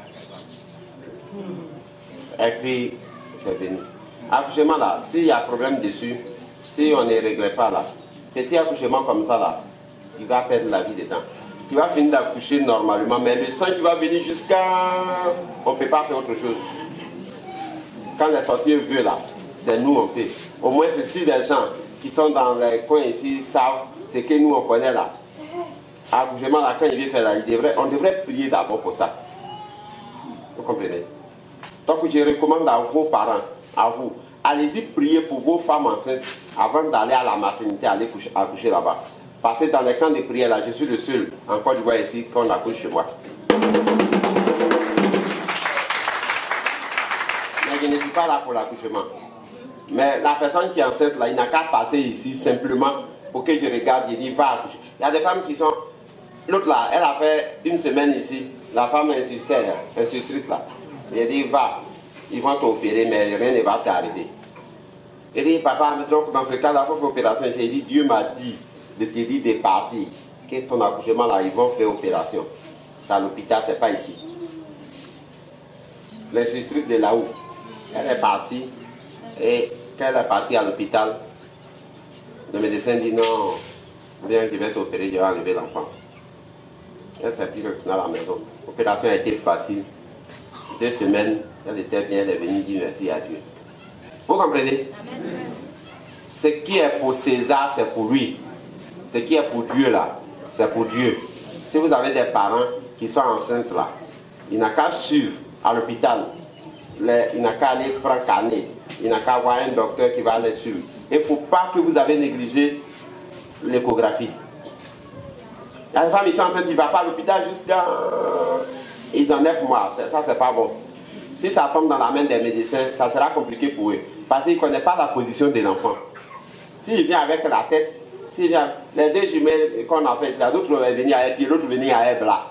la maison. Et puis, c'est venu. Accouchement là, s'il y a problème dessus, si on ne règle pas là, petit accouchement comme ça là, tu vas perdre la vie dedans. Tu vas finir d'accoucher normalement, mais le sang qui va venir jusqu'à... On ne peut pas faire autre chose. Quand les sorciers veulent là, c'est nous on peut. Au moins c'est si les gens qui sont dans les coins ici savent ce que nous on connaît là. Accouchement là, quand il vient faire là, on devrait prier d'abord pour ça. Vous comprenez? Donc je recommande à vos parents, à vous, allez-y prier pour vos femmes enceintes avant d'aller à la maternité, aller accoucher là-bas. Parce que dans les camps de prière là, je suis le seul en Côte d'Ivoire ici qu'on accouche chez moi. Mais je ne suis pas là pour l'accouchement. Mais la personne qui est enceinte là, il n'a qu'à passer ici simplement pour que je regarde, je dis va accoucher. Il y a des femmes qui sont... L'autre là, elle a fait une semaine ici, la femme instructrice là. Elle dit va, ils vont t'opérer mais rien ne va t'arriver. Elle dit papa, dans ce cas là, il faut faire opération. Il dit Dieu m'a dit de te dire de partir, que ton accouchement là, ils vont faire opération. C'est à l'hôpital, c'est pas ici. L'instructrice de là-haut, elle est partie, et quand elle est partie à l'hôpital, le médecin dit non, bien je vais t'opérer, je vais enlever l'enfant. Elle s'est pris retourner à la maison. L'opération a été facile. 2 semaines, elle était bien, elle est venue dire merci à Dieu. Vous comprenez? Ce qui est pour César, c'est pour lui. Ce qui est pour Dieu là, c'est pour Dieu. Si vous avez des parents qui sont enceintes là, il n'a qu'à suivre à l'hôpital. Il n'a qu'à aller prendre carnet. Il n'a qu'à avoir un docteur qui va les suivre. Il ne faut pas que vous avez négligé l'échographie. Il y a des femmes qui sont enceintes, ils ne vont pas à l'hôpital jusqu'à... Ils ont 9 mois. Ça, c'est pas bon. Si ça tombe dans la main des médecins, ça sera compliqué pour eux. Parce qu'ils ne connaissent pas la position de l'enfant. S'il vient avec la tête, s'il vient... Les deux jumelles qu'on a fait, l'autre va venir à un pied, l'autre va venir à un bras.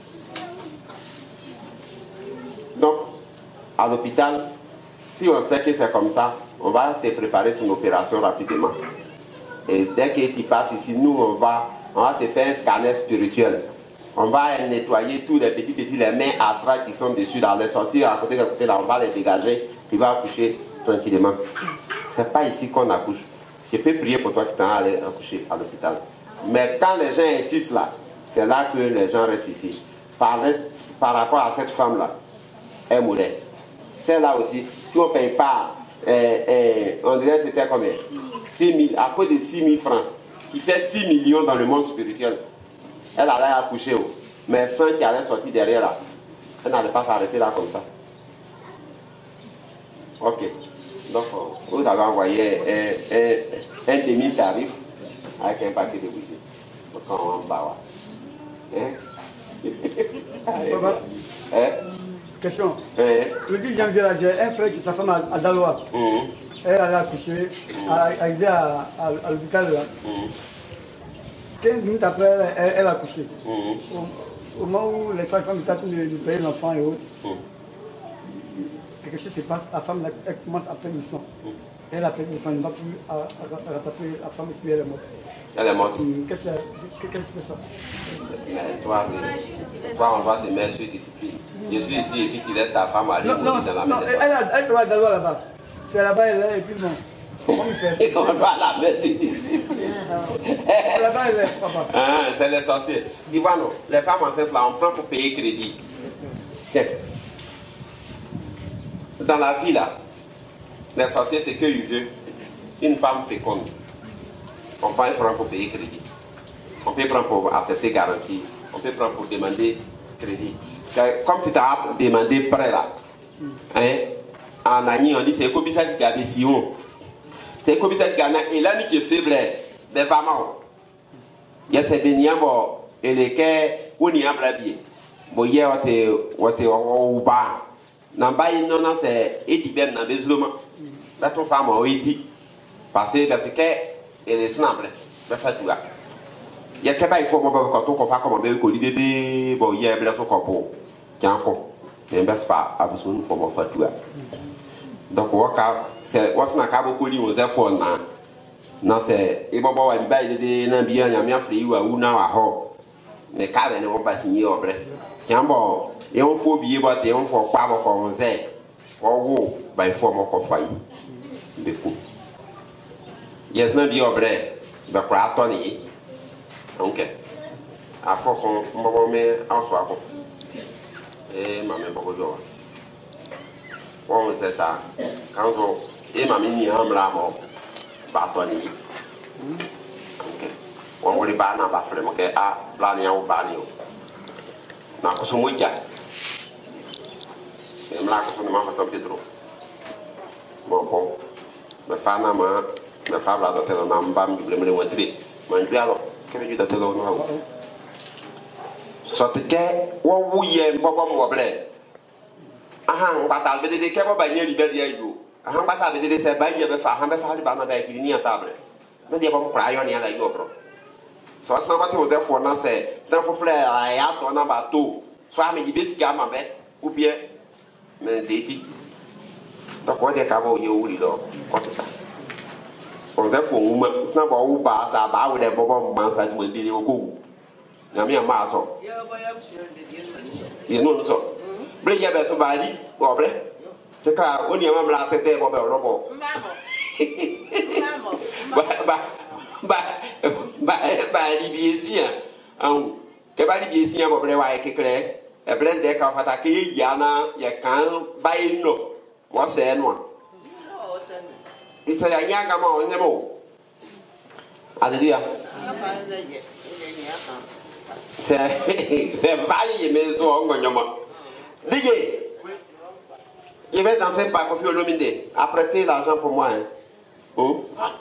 Donc, à l'hôpital, si on sait que c'est comme ça, on va te préparer ton opération rapidement. Et dès que tu passes ici, nous, on va te faire un scanner spirituel. On va nettoyer tous les petits, les mains astrales qui sont dessus dans les sorciers à côté là, on va les dégager, tu vas accoucher tranquillement. C'est pas ici qu'on accouche. Je peux prier pour toi que tu t'en aller accoucher à l'hôpital. Mais quand les gens insistent là, c'est là que les gens restent ici. Par rapport à cette femme-là, elle mourait. Celle-là aussi, si on ne paye pas, on dirait que c'était combien 6 000, à cause de 6 000 francs, qui fait 6 millions dans le monde spirituel. Elle allait accoucher, mais le sang qui allait sortir derrière là, elle n'allait pas s'arrêter là comme ça. Ok. Donc, vous avez envoyé un demi-tarif avec un paquet de bougies. Donc, on va voir. Question. Le 10 janvier, j'ai un frère qui sa femme à Daloa. Elle allait accoucher, arrivée à l'hôpital là. 15 minutes après, elle a accouché. Au moment où les femmes étaient en train de payer l'enfant et autres, quelque chose se passe, la femme elle commence à perdre le sang. Elle a perdu le sang, elle n'a pas pu rattraper la femme et puis elle est morte. Elle est morte. Qu'est-ce que c'est ça? Toi, on doit te mettre sur discipline. Je suis ici et puis tu laisses ta femme aller mourir dans la maison. Elle travaille d'abord là-bas. C'est là-bas, elle est, et puis bon. Comment il fait? Et on doit la mettre sur discipline. C'est là-bas, elle est, papa. C'est les sorciers. Tu vois, non, les femmes enceintes là, on prend pour payer crédit. Tiens. Dans la vie là, les sorciers, c'est qu'ils veulent une femme féconde. On peut prendre pour payer crédit. On peut prendre pour accepter garantie. On peut prendre pour demander crédit. Comme tu t'as demandé prêt là, hein, en Agni, on dit c'est comme ça qui a des sillons. C'est comme ça qui a et là, qui est faible, des femmes. Il y a ces béniens, et les quais, on y a blabé. Bon, hier, on était au bar. Non, c'est Edibem dans les hommes. Là, ton femme a dit. Parce que elle est simple. Il y a quelqu'un qui faut quand on fait comme un bébé collier, bon, il y a un blanc au corps. Tiens, il y a un fa a besoin de forme fatua. Donc, c'est beaucoup de choses à faire. Non, c'est et bon, il y a des nambiens, il y a un flé ou un ho. Mais quand on va pas signer au vrai. Tiens, bon, et on faut bien voir, et on faut pas encore on sait. Oh, il faut encore faillir. Beaucoup. Il y a un nambiens au vrai. Ben, pour attendre. Ok. À faut qu'on me met en soi. Et ma mère beaucoup de choses. On sait ça. Quand on et ma mère n'y a pas Bartoni. Ok. On va les barrer dans la flemme. Ok. Ah, là, il y a un barnier. Na kusumuja. Même là, quand on m'a fait un peu trop. Bon, bon. Me fa na ma, me fa la dote na mba mi ble me wetri. Man bi alo, ke bi dote lo na wo. So te ke wo wuye mbobo mo ble. Aha, ngbatal be de ke bo ba nya libe dia yo. Aha, ngbatal be de se ba nya be fa li ba na ba kiri ni atable. Me dia bo mo pra yo ni ala yo bro. So as na ba te o ze fo na se, tan fo fle ya to na ba to. So a me di be sika ma be, ou bien me de ti. Donc on dit qu'à vous y aller là, comme ça. On dit faut on n'a pas ou pas ça va ou des bobos manfa du monde dire au cou. Na mi ma so. Ye no so. Ble ya be to ba li, o ble. C'est ka on y a même la tête bo be robo. Ba li bi si hein. An ke ba li bi si hein bo ble wa ke kre. E ble de ka fata ke ya na ya kan ba no. Moi, c'est moi. Alléluia. C'est vaillé, mais c'est un DJ, je vais danser par Kofi Olomide. Apprêtez l'argent pour moi. Hein?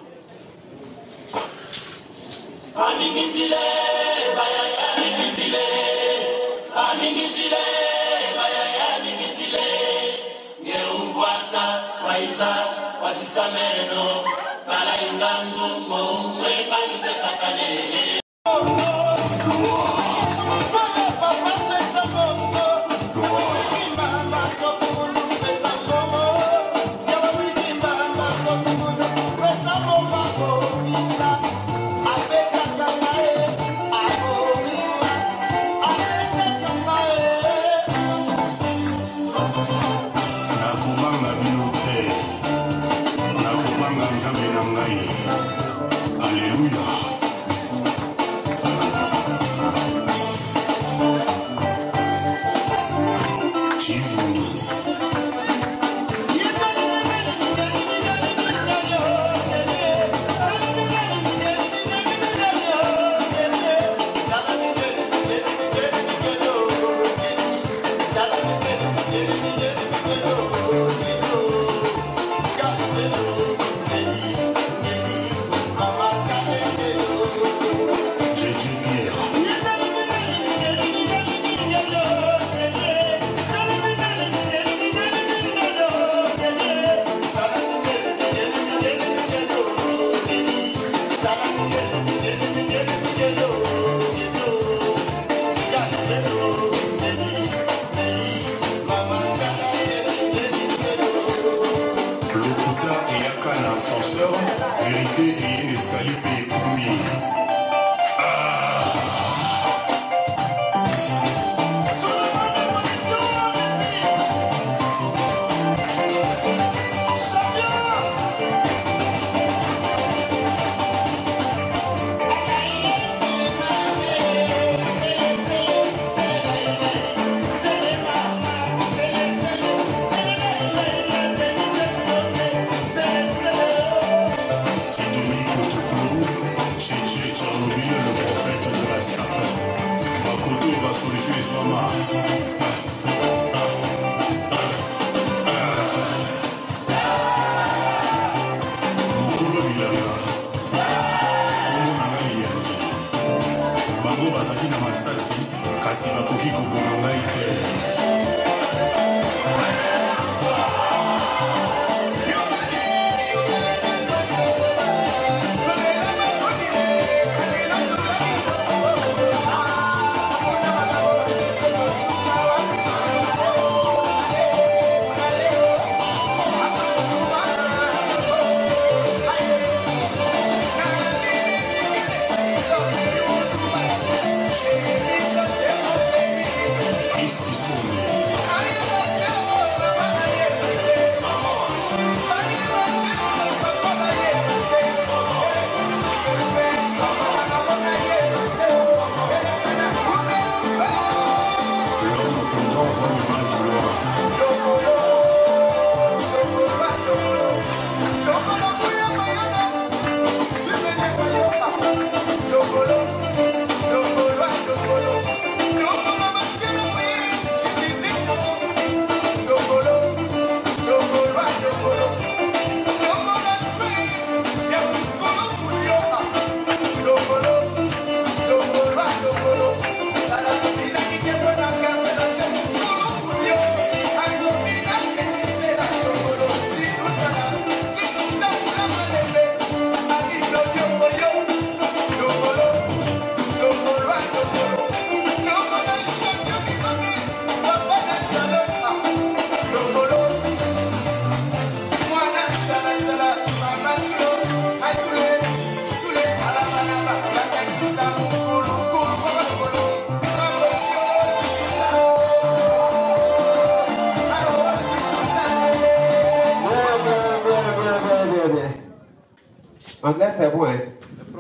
Anglais, c'est bon, hein?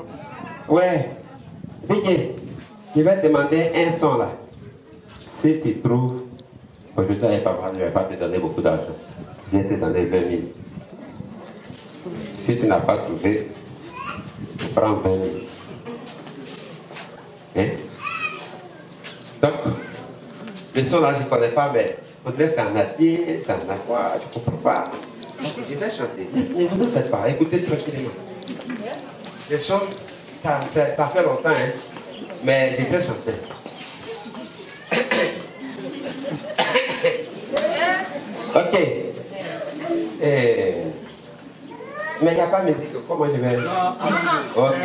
Ouais. DJ, je vais te demander un son là. Si tu trouves, aujourd'hui, je ne vais pas te donner beaucoup d'argent. Je vais te donner 20 000. Si tu n'as pas trouvé, tu prends 20 000. Hein? Donc, le son là, je ne connais pas, mais on dirait que c'est un atelier, c'est un aqua, je ne comprends pas. Donc, je vais chanter. Ne vous en faites pas, écoutez tranquillement. Les chants, ça fait longtemps, hein? Mais je sais chanter. Ok. Mais il n'y a pas de musique. Comment je vais? Ok.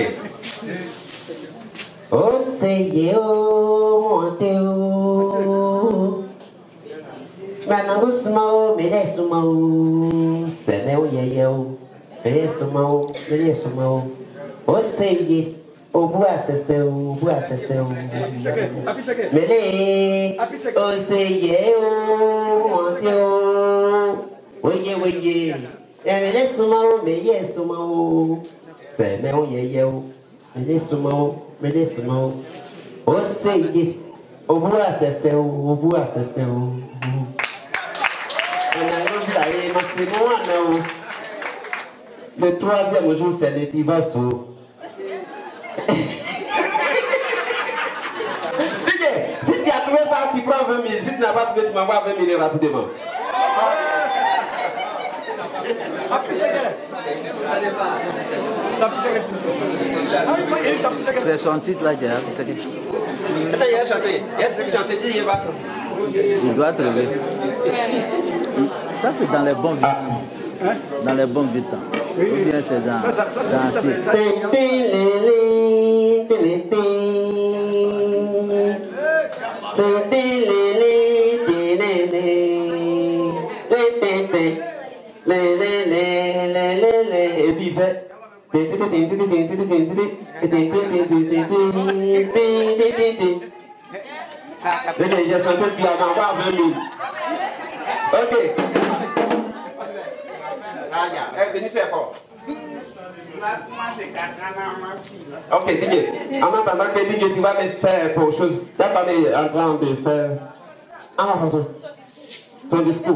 Oh, c'est yo, montez oh. Maintenant, vous smao, mais les smao. C'est meu yéyo. Mais les smao, mais les smao. Oh, c'est yé. Au bout à cesser, au bout à cesser. Mais les. Oh, c'est yo, montez oh. Oye, oye. Mais les smao, mais les smao. C'est meu yéyo. Mais les smao. Medesimo, Oseye, Obua Sese, Obua Sese. Le troisième jour, c'est le divorce. Si tu as trouvé ça, tu prends 20 000. Si tu n'as pas trouvé, tu m'envoies 20 000 rapidement. C'est son titre là, Attends, il a chanté. Il a chanté, il va. Il doit trouver. Ça, c'est dans les bons vies. Dans les bons vies temps. Ou bien c'est dans un titre. Et puis il fait. Il a chanté qui a envoyé 20 000. Ok. Venez faire quoi? Ok, DJ. En attendant que DJ, tu vas me faire pour chose. Tu n'as pas en train de faire. À ma façon. Ton discours.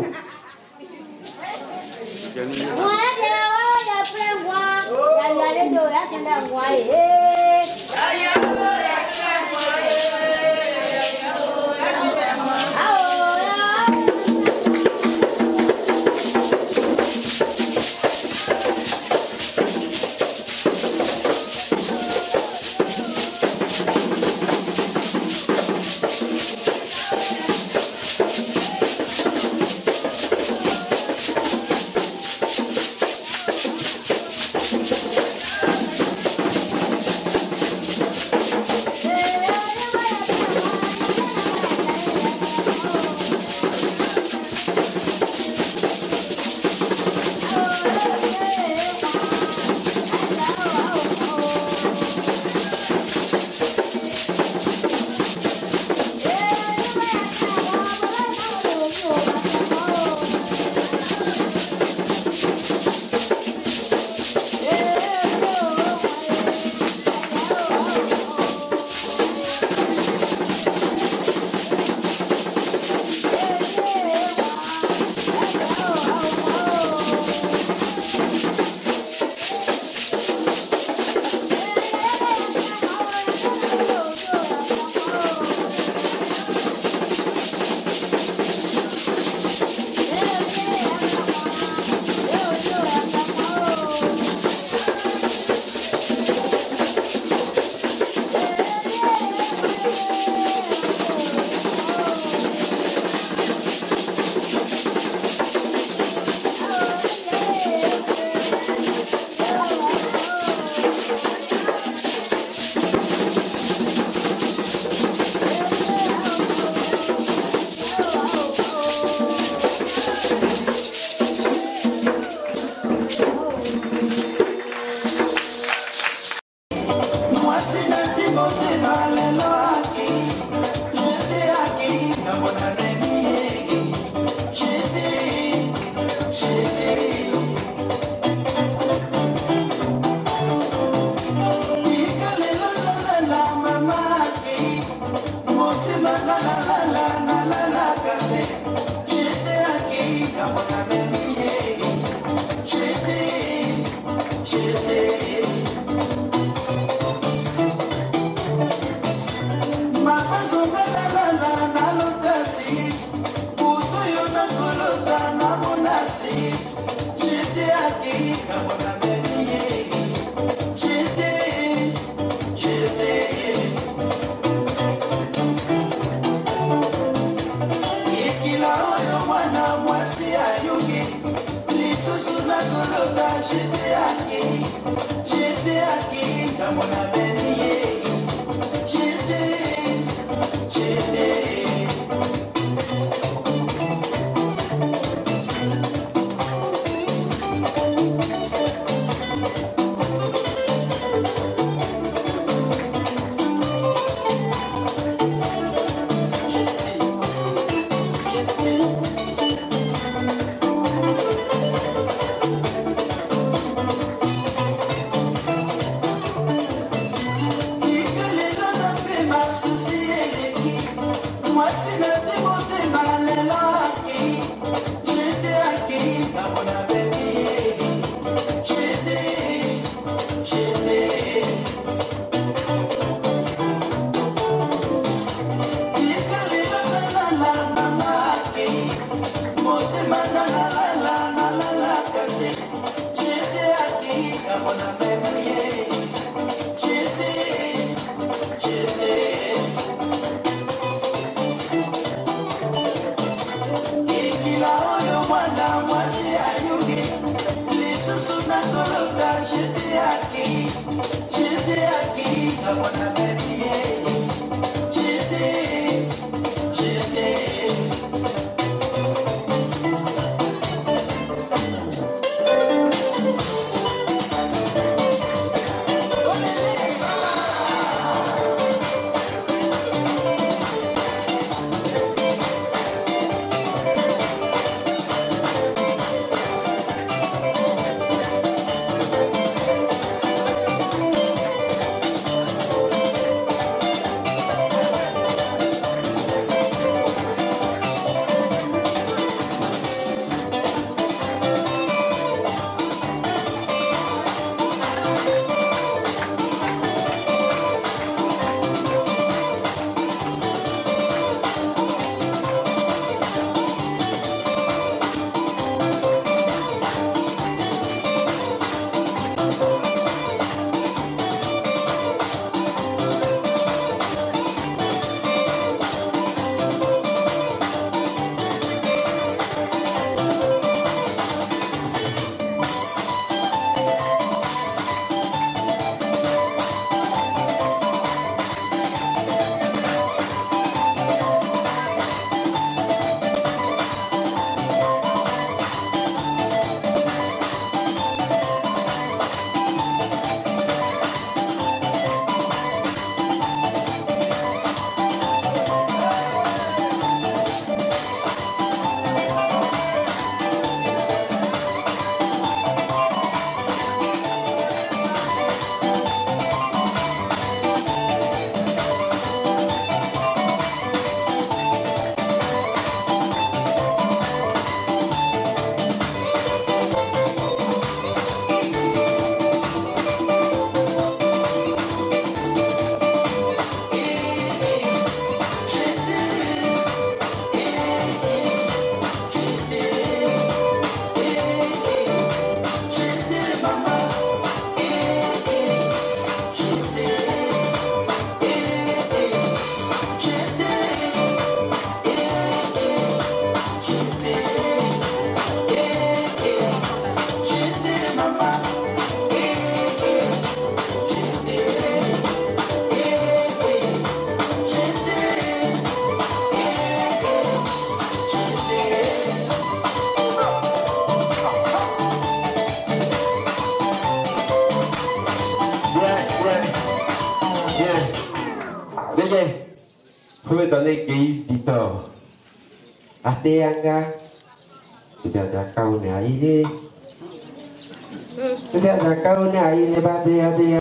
donner Guy Victor. Ateanga. Tidak kau ni aile. Tidak kau ni aile bade ade.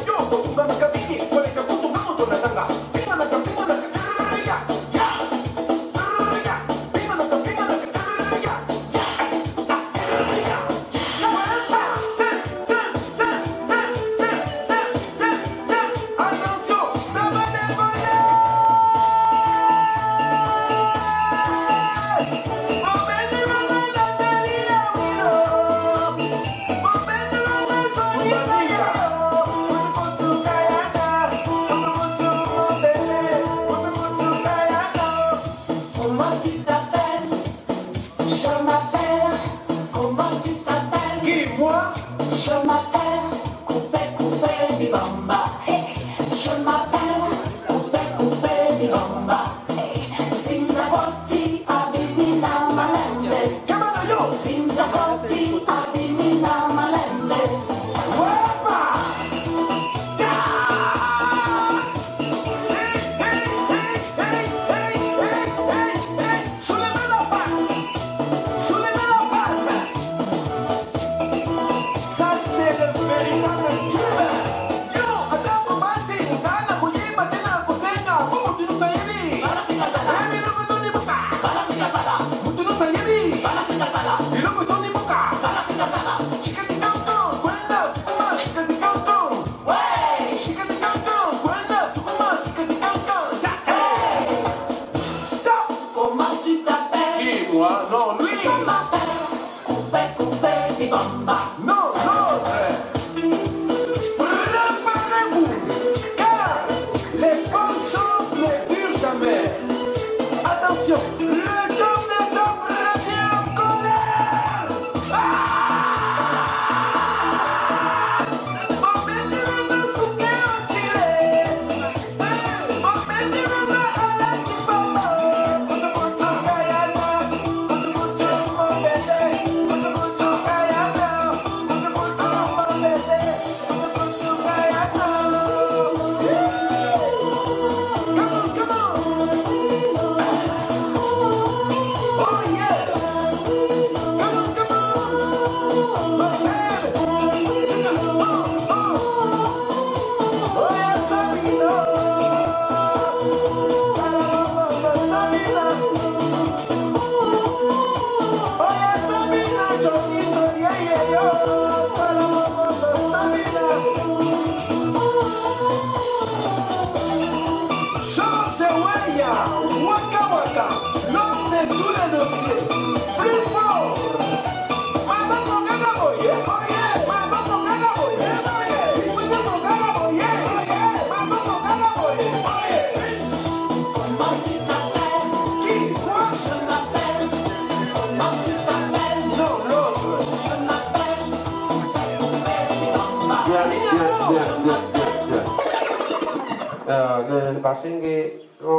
Le Bachingue,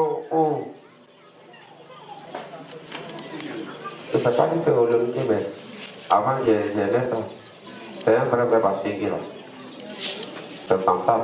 je ne sais pas si c'est aujourd'hui, mais avant j'ai laissé ça. C'est un vrai Bachingue là. C'est pensable.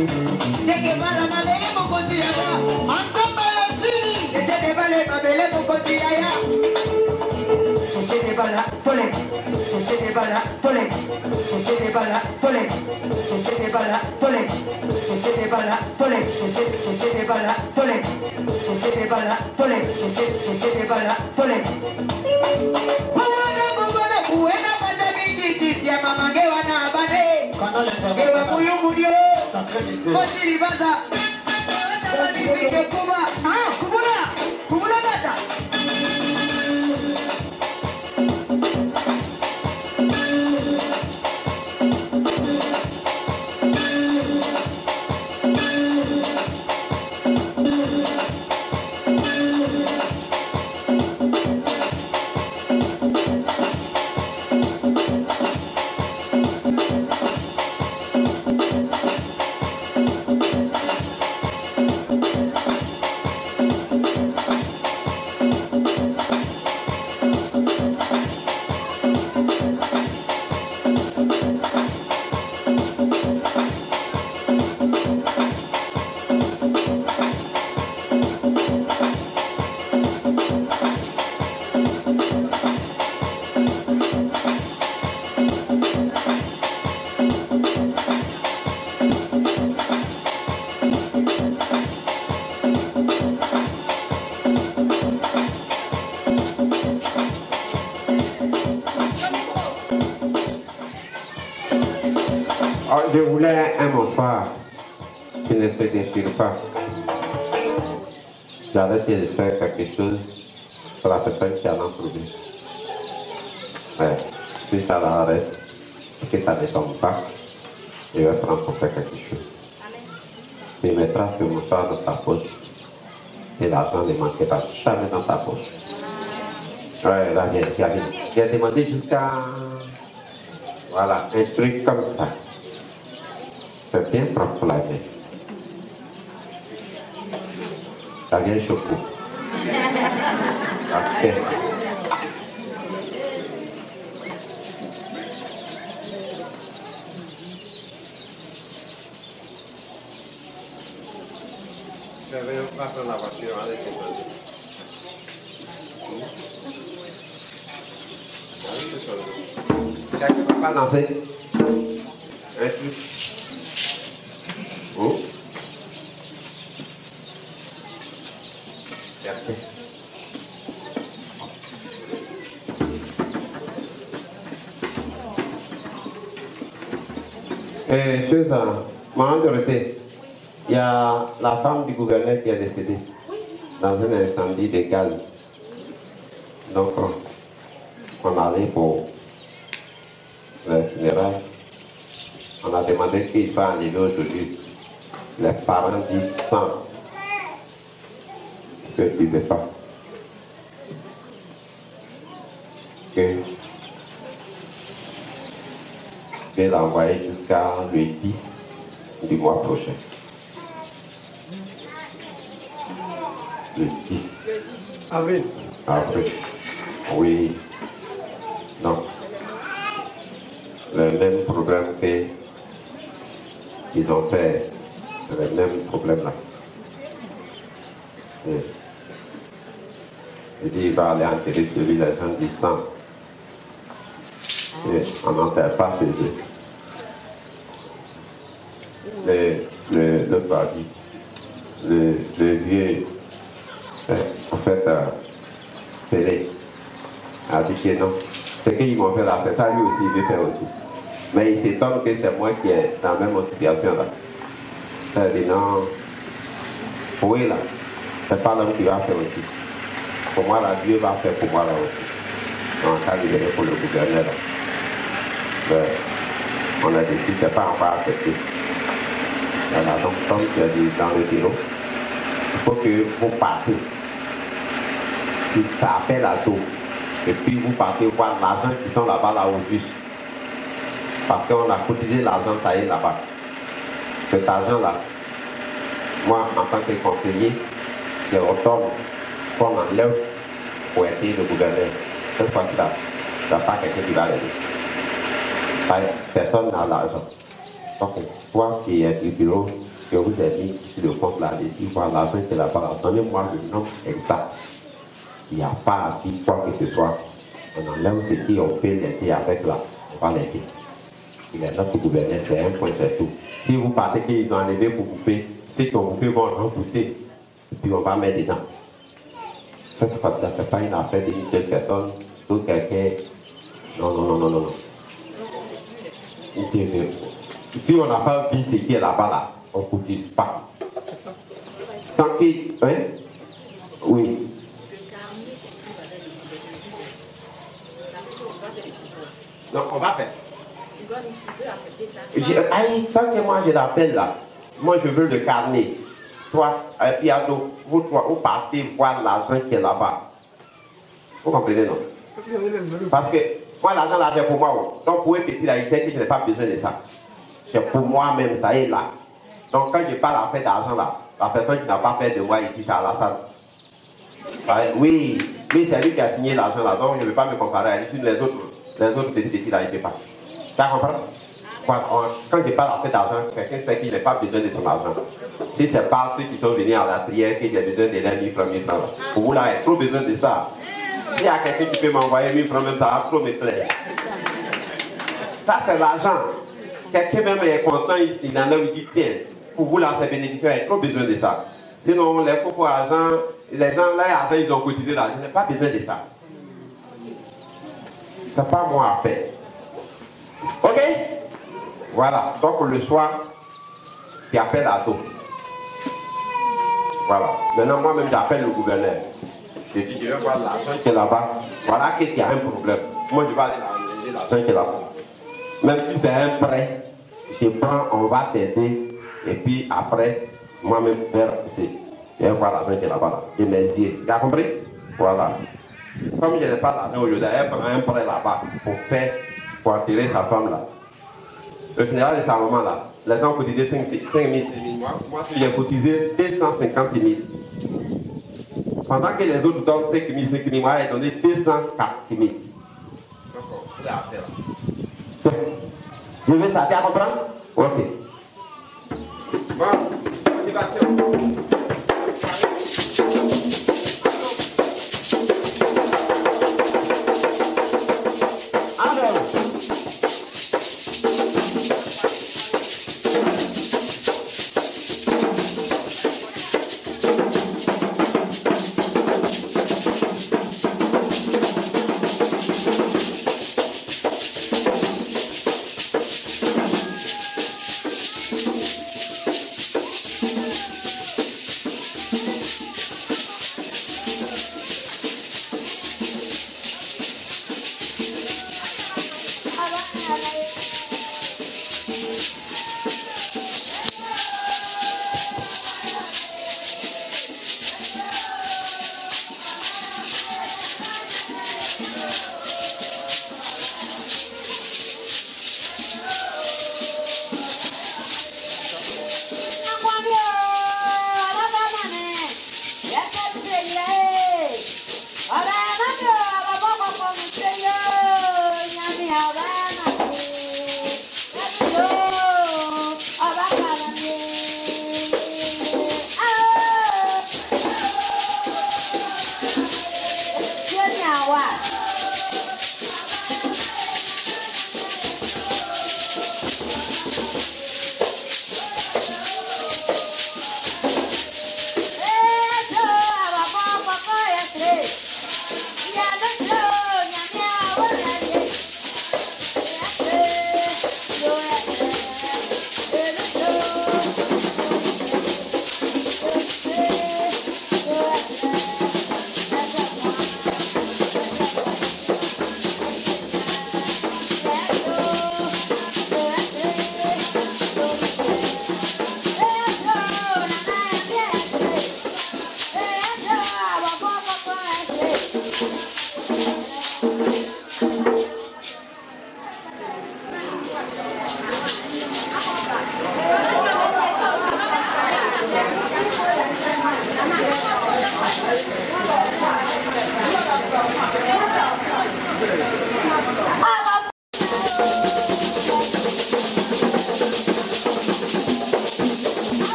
Je voulais un mouchoir qui ne se déchire pas. J'allais te faire quelque chose pour la personne qui en a trouvé. Ouais. Si ça la reste et que ça ne tombe pas, je vais prendre pour faire quelque chose. Tu mettras ce mouchoir dans ta poche et l'argent ne manquera jamais dans ta poche. Ouais, là, viens. J'ai demandé jusqu'à... Voilà, un truc comme ça. C'est bien propre pour la vie. Ça vient choquer. Ok. Je vais prendre la voiture avec quelqu'un va pas danser. Un truc. Oh. Merci. Maman Dorothée, il y a la femme du gouverneur qui est décédée dans un incendie de gaz. Donc, on allait pour le funérail. On a demandé qu'il va enlever aujourd'hui. Les parents disent 100 que tu ne veux pas. Que je vais l'envoyer jusqu'à le 10 du mois prochain. Le 10 avril. Avril. Oui. Donc, le même problème qu'ils ont fait, le même problème là. Il dit il va aller enterrer celui, les gens disent 100. Et on n'enterre pas chez eux. L'autre a dit, le vieux, en fait, Pélé, a dit que non. Ce qu'ils m'ont fait là, c'est ça lui aussi, il veut faire aussi. Mais il s'étonne que c'est moi qui est dans la même situation là. Ça dit non, oui là, c'est pas l'homme qui va faire aussi. Pour moi là, Dieu va faire pour moi là aussi. En cas de pour le gouverneur là. On a décidé, c'est pas encore accepté. Voilà, donc comme tu as dit dans le bureau, il faut que vous partez. Tu t'appelles à tout. Et puis vous partez voir l'argent qui sont là-bas, là au juste. Parce qu'on a cotisé l'argent, ça y est là-bas. Cet argent-là, moi, en tant que conseiller, je retourne qu'on enlève pour aider le gouverneur. Cette fois-ci là, il n'y a pas quelqu'un qui va l'aider. Personne n'a l'argent. Donc, toi qui es du bureau, je vous ai mis sur le compte là, et voilà l'argent qui est là-bas. Donnez-moi le nom exact. Il n'y a pas à dire quoi que ce soit. On enlève ce qu'on peut l'aider avec là. On va l'aider. Il est notre gouverneur, c'est un point, c'est tout. Si vous partez qu'ils ont enlevé pour bouffer, ceux qui ont bouffé vont repousser. Puis on va mettre dedans. Ça, c'est pas une affaire d'une seule personne, ou quelqu'un. Non. Si on n'a pas dit ce qui est là-bas, là, on ne cotise pas. Tant qu'il. Hein? Oui. Donc on va faire. Tant que moi je l'appelle là, moi je veux le carnet. Toi, et puis Ado, vous trois, vous partez voir l'argent qui est là-bas. Vous comprenez, non? Parce que moi, l'argent là, c'est pour moi. Donc pour un petit là, il sait que je n'ai pas besoin de ça. C'est pour moi-même, ça est là. Donc quand je parle à faire d'argent là, la personne qui n'a pas fait de moi ici, c'est à la salle. Oui, mais c'est lui qui a signé l'argent là, donc je ne vais pas me comparer à lui. Les autres petits là, il ne fait pas. Tu comprends? Quand je parle à faire d'argent, quelqu'un sait qu'il n'a pas besoin de son argent. Si c'est pas ceux qui sont venus à la prière qu'il a besoin de l'air 1000 francs, 1000 francs. Pour vous là, il y a trop besoin de ça. S'il y a quelqu'un qui peut m'envoyer 1000 francs, même ça va trop me plaire. Ça c'est l'argent. Quelqu'un même est content, il en a, il dit tiens, pour vous là c'est bénéficiaire, il y a trop besoin de ça. Sinon les faux argent, les gens là, argent, ils ont cotisé là, je n'ai pas besoin de ça. C'est pas moi à faire. Ok? Voilà, donc le soir, tu appelles à tout. Voilà, maintenant moi-même j'appelle le gouverneur. Et puis je vais voir l'argent qui est là-bas. Voilà qu'il y a un problème. Moi je vais aller l'argent qui est là-bas. Même si c'est un prêt, je prends, on va t'aider. Et puis après, moi-même, je vais voir l'argent qui est là-bas. De mes yeux. Tu as compris? Voilà. Comme je n'ai pas l'argent aujourd'hui, elle prend un prêt là-bas pour enterrer sa femme là. Le funérail de sa maman là, les gens ont cotisé 5 000. Moi, j'ai cotisé 250 000. Pendant que les autres donnent 5 000, moi, j'ai donné 204 000. Je veux ça, tu as compris? Ok. Bon, motivation.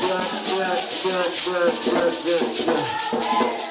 good.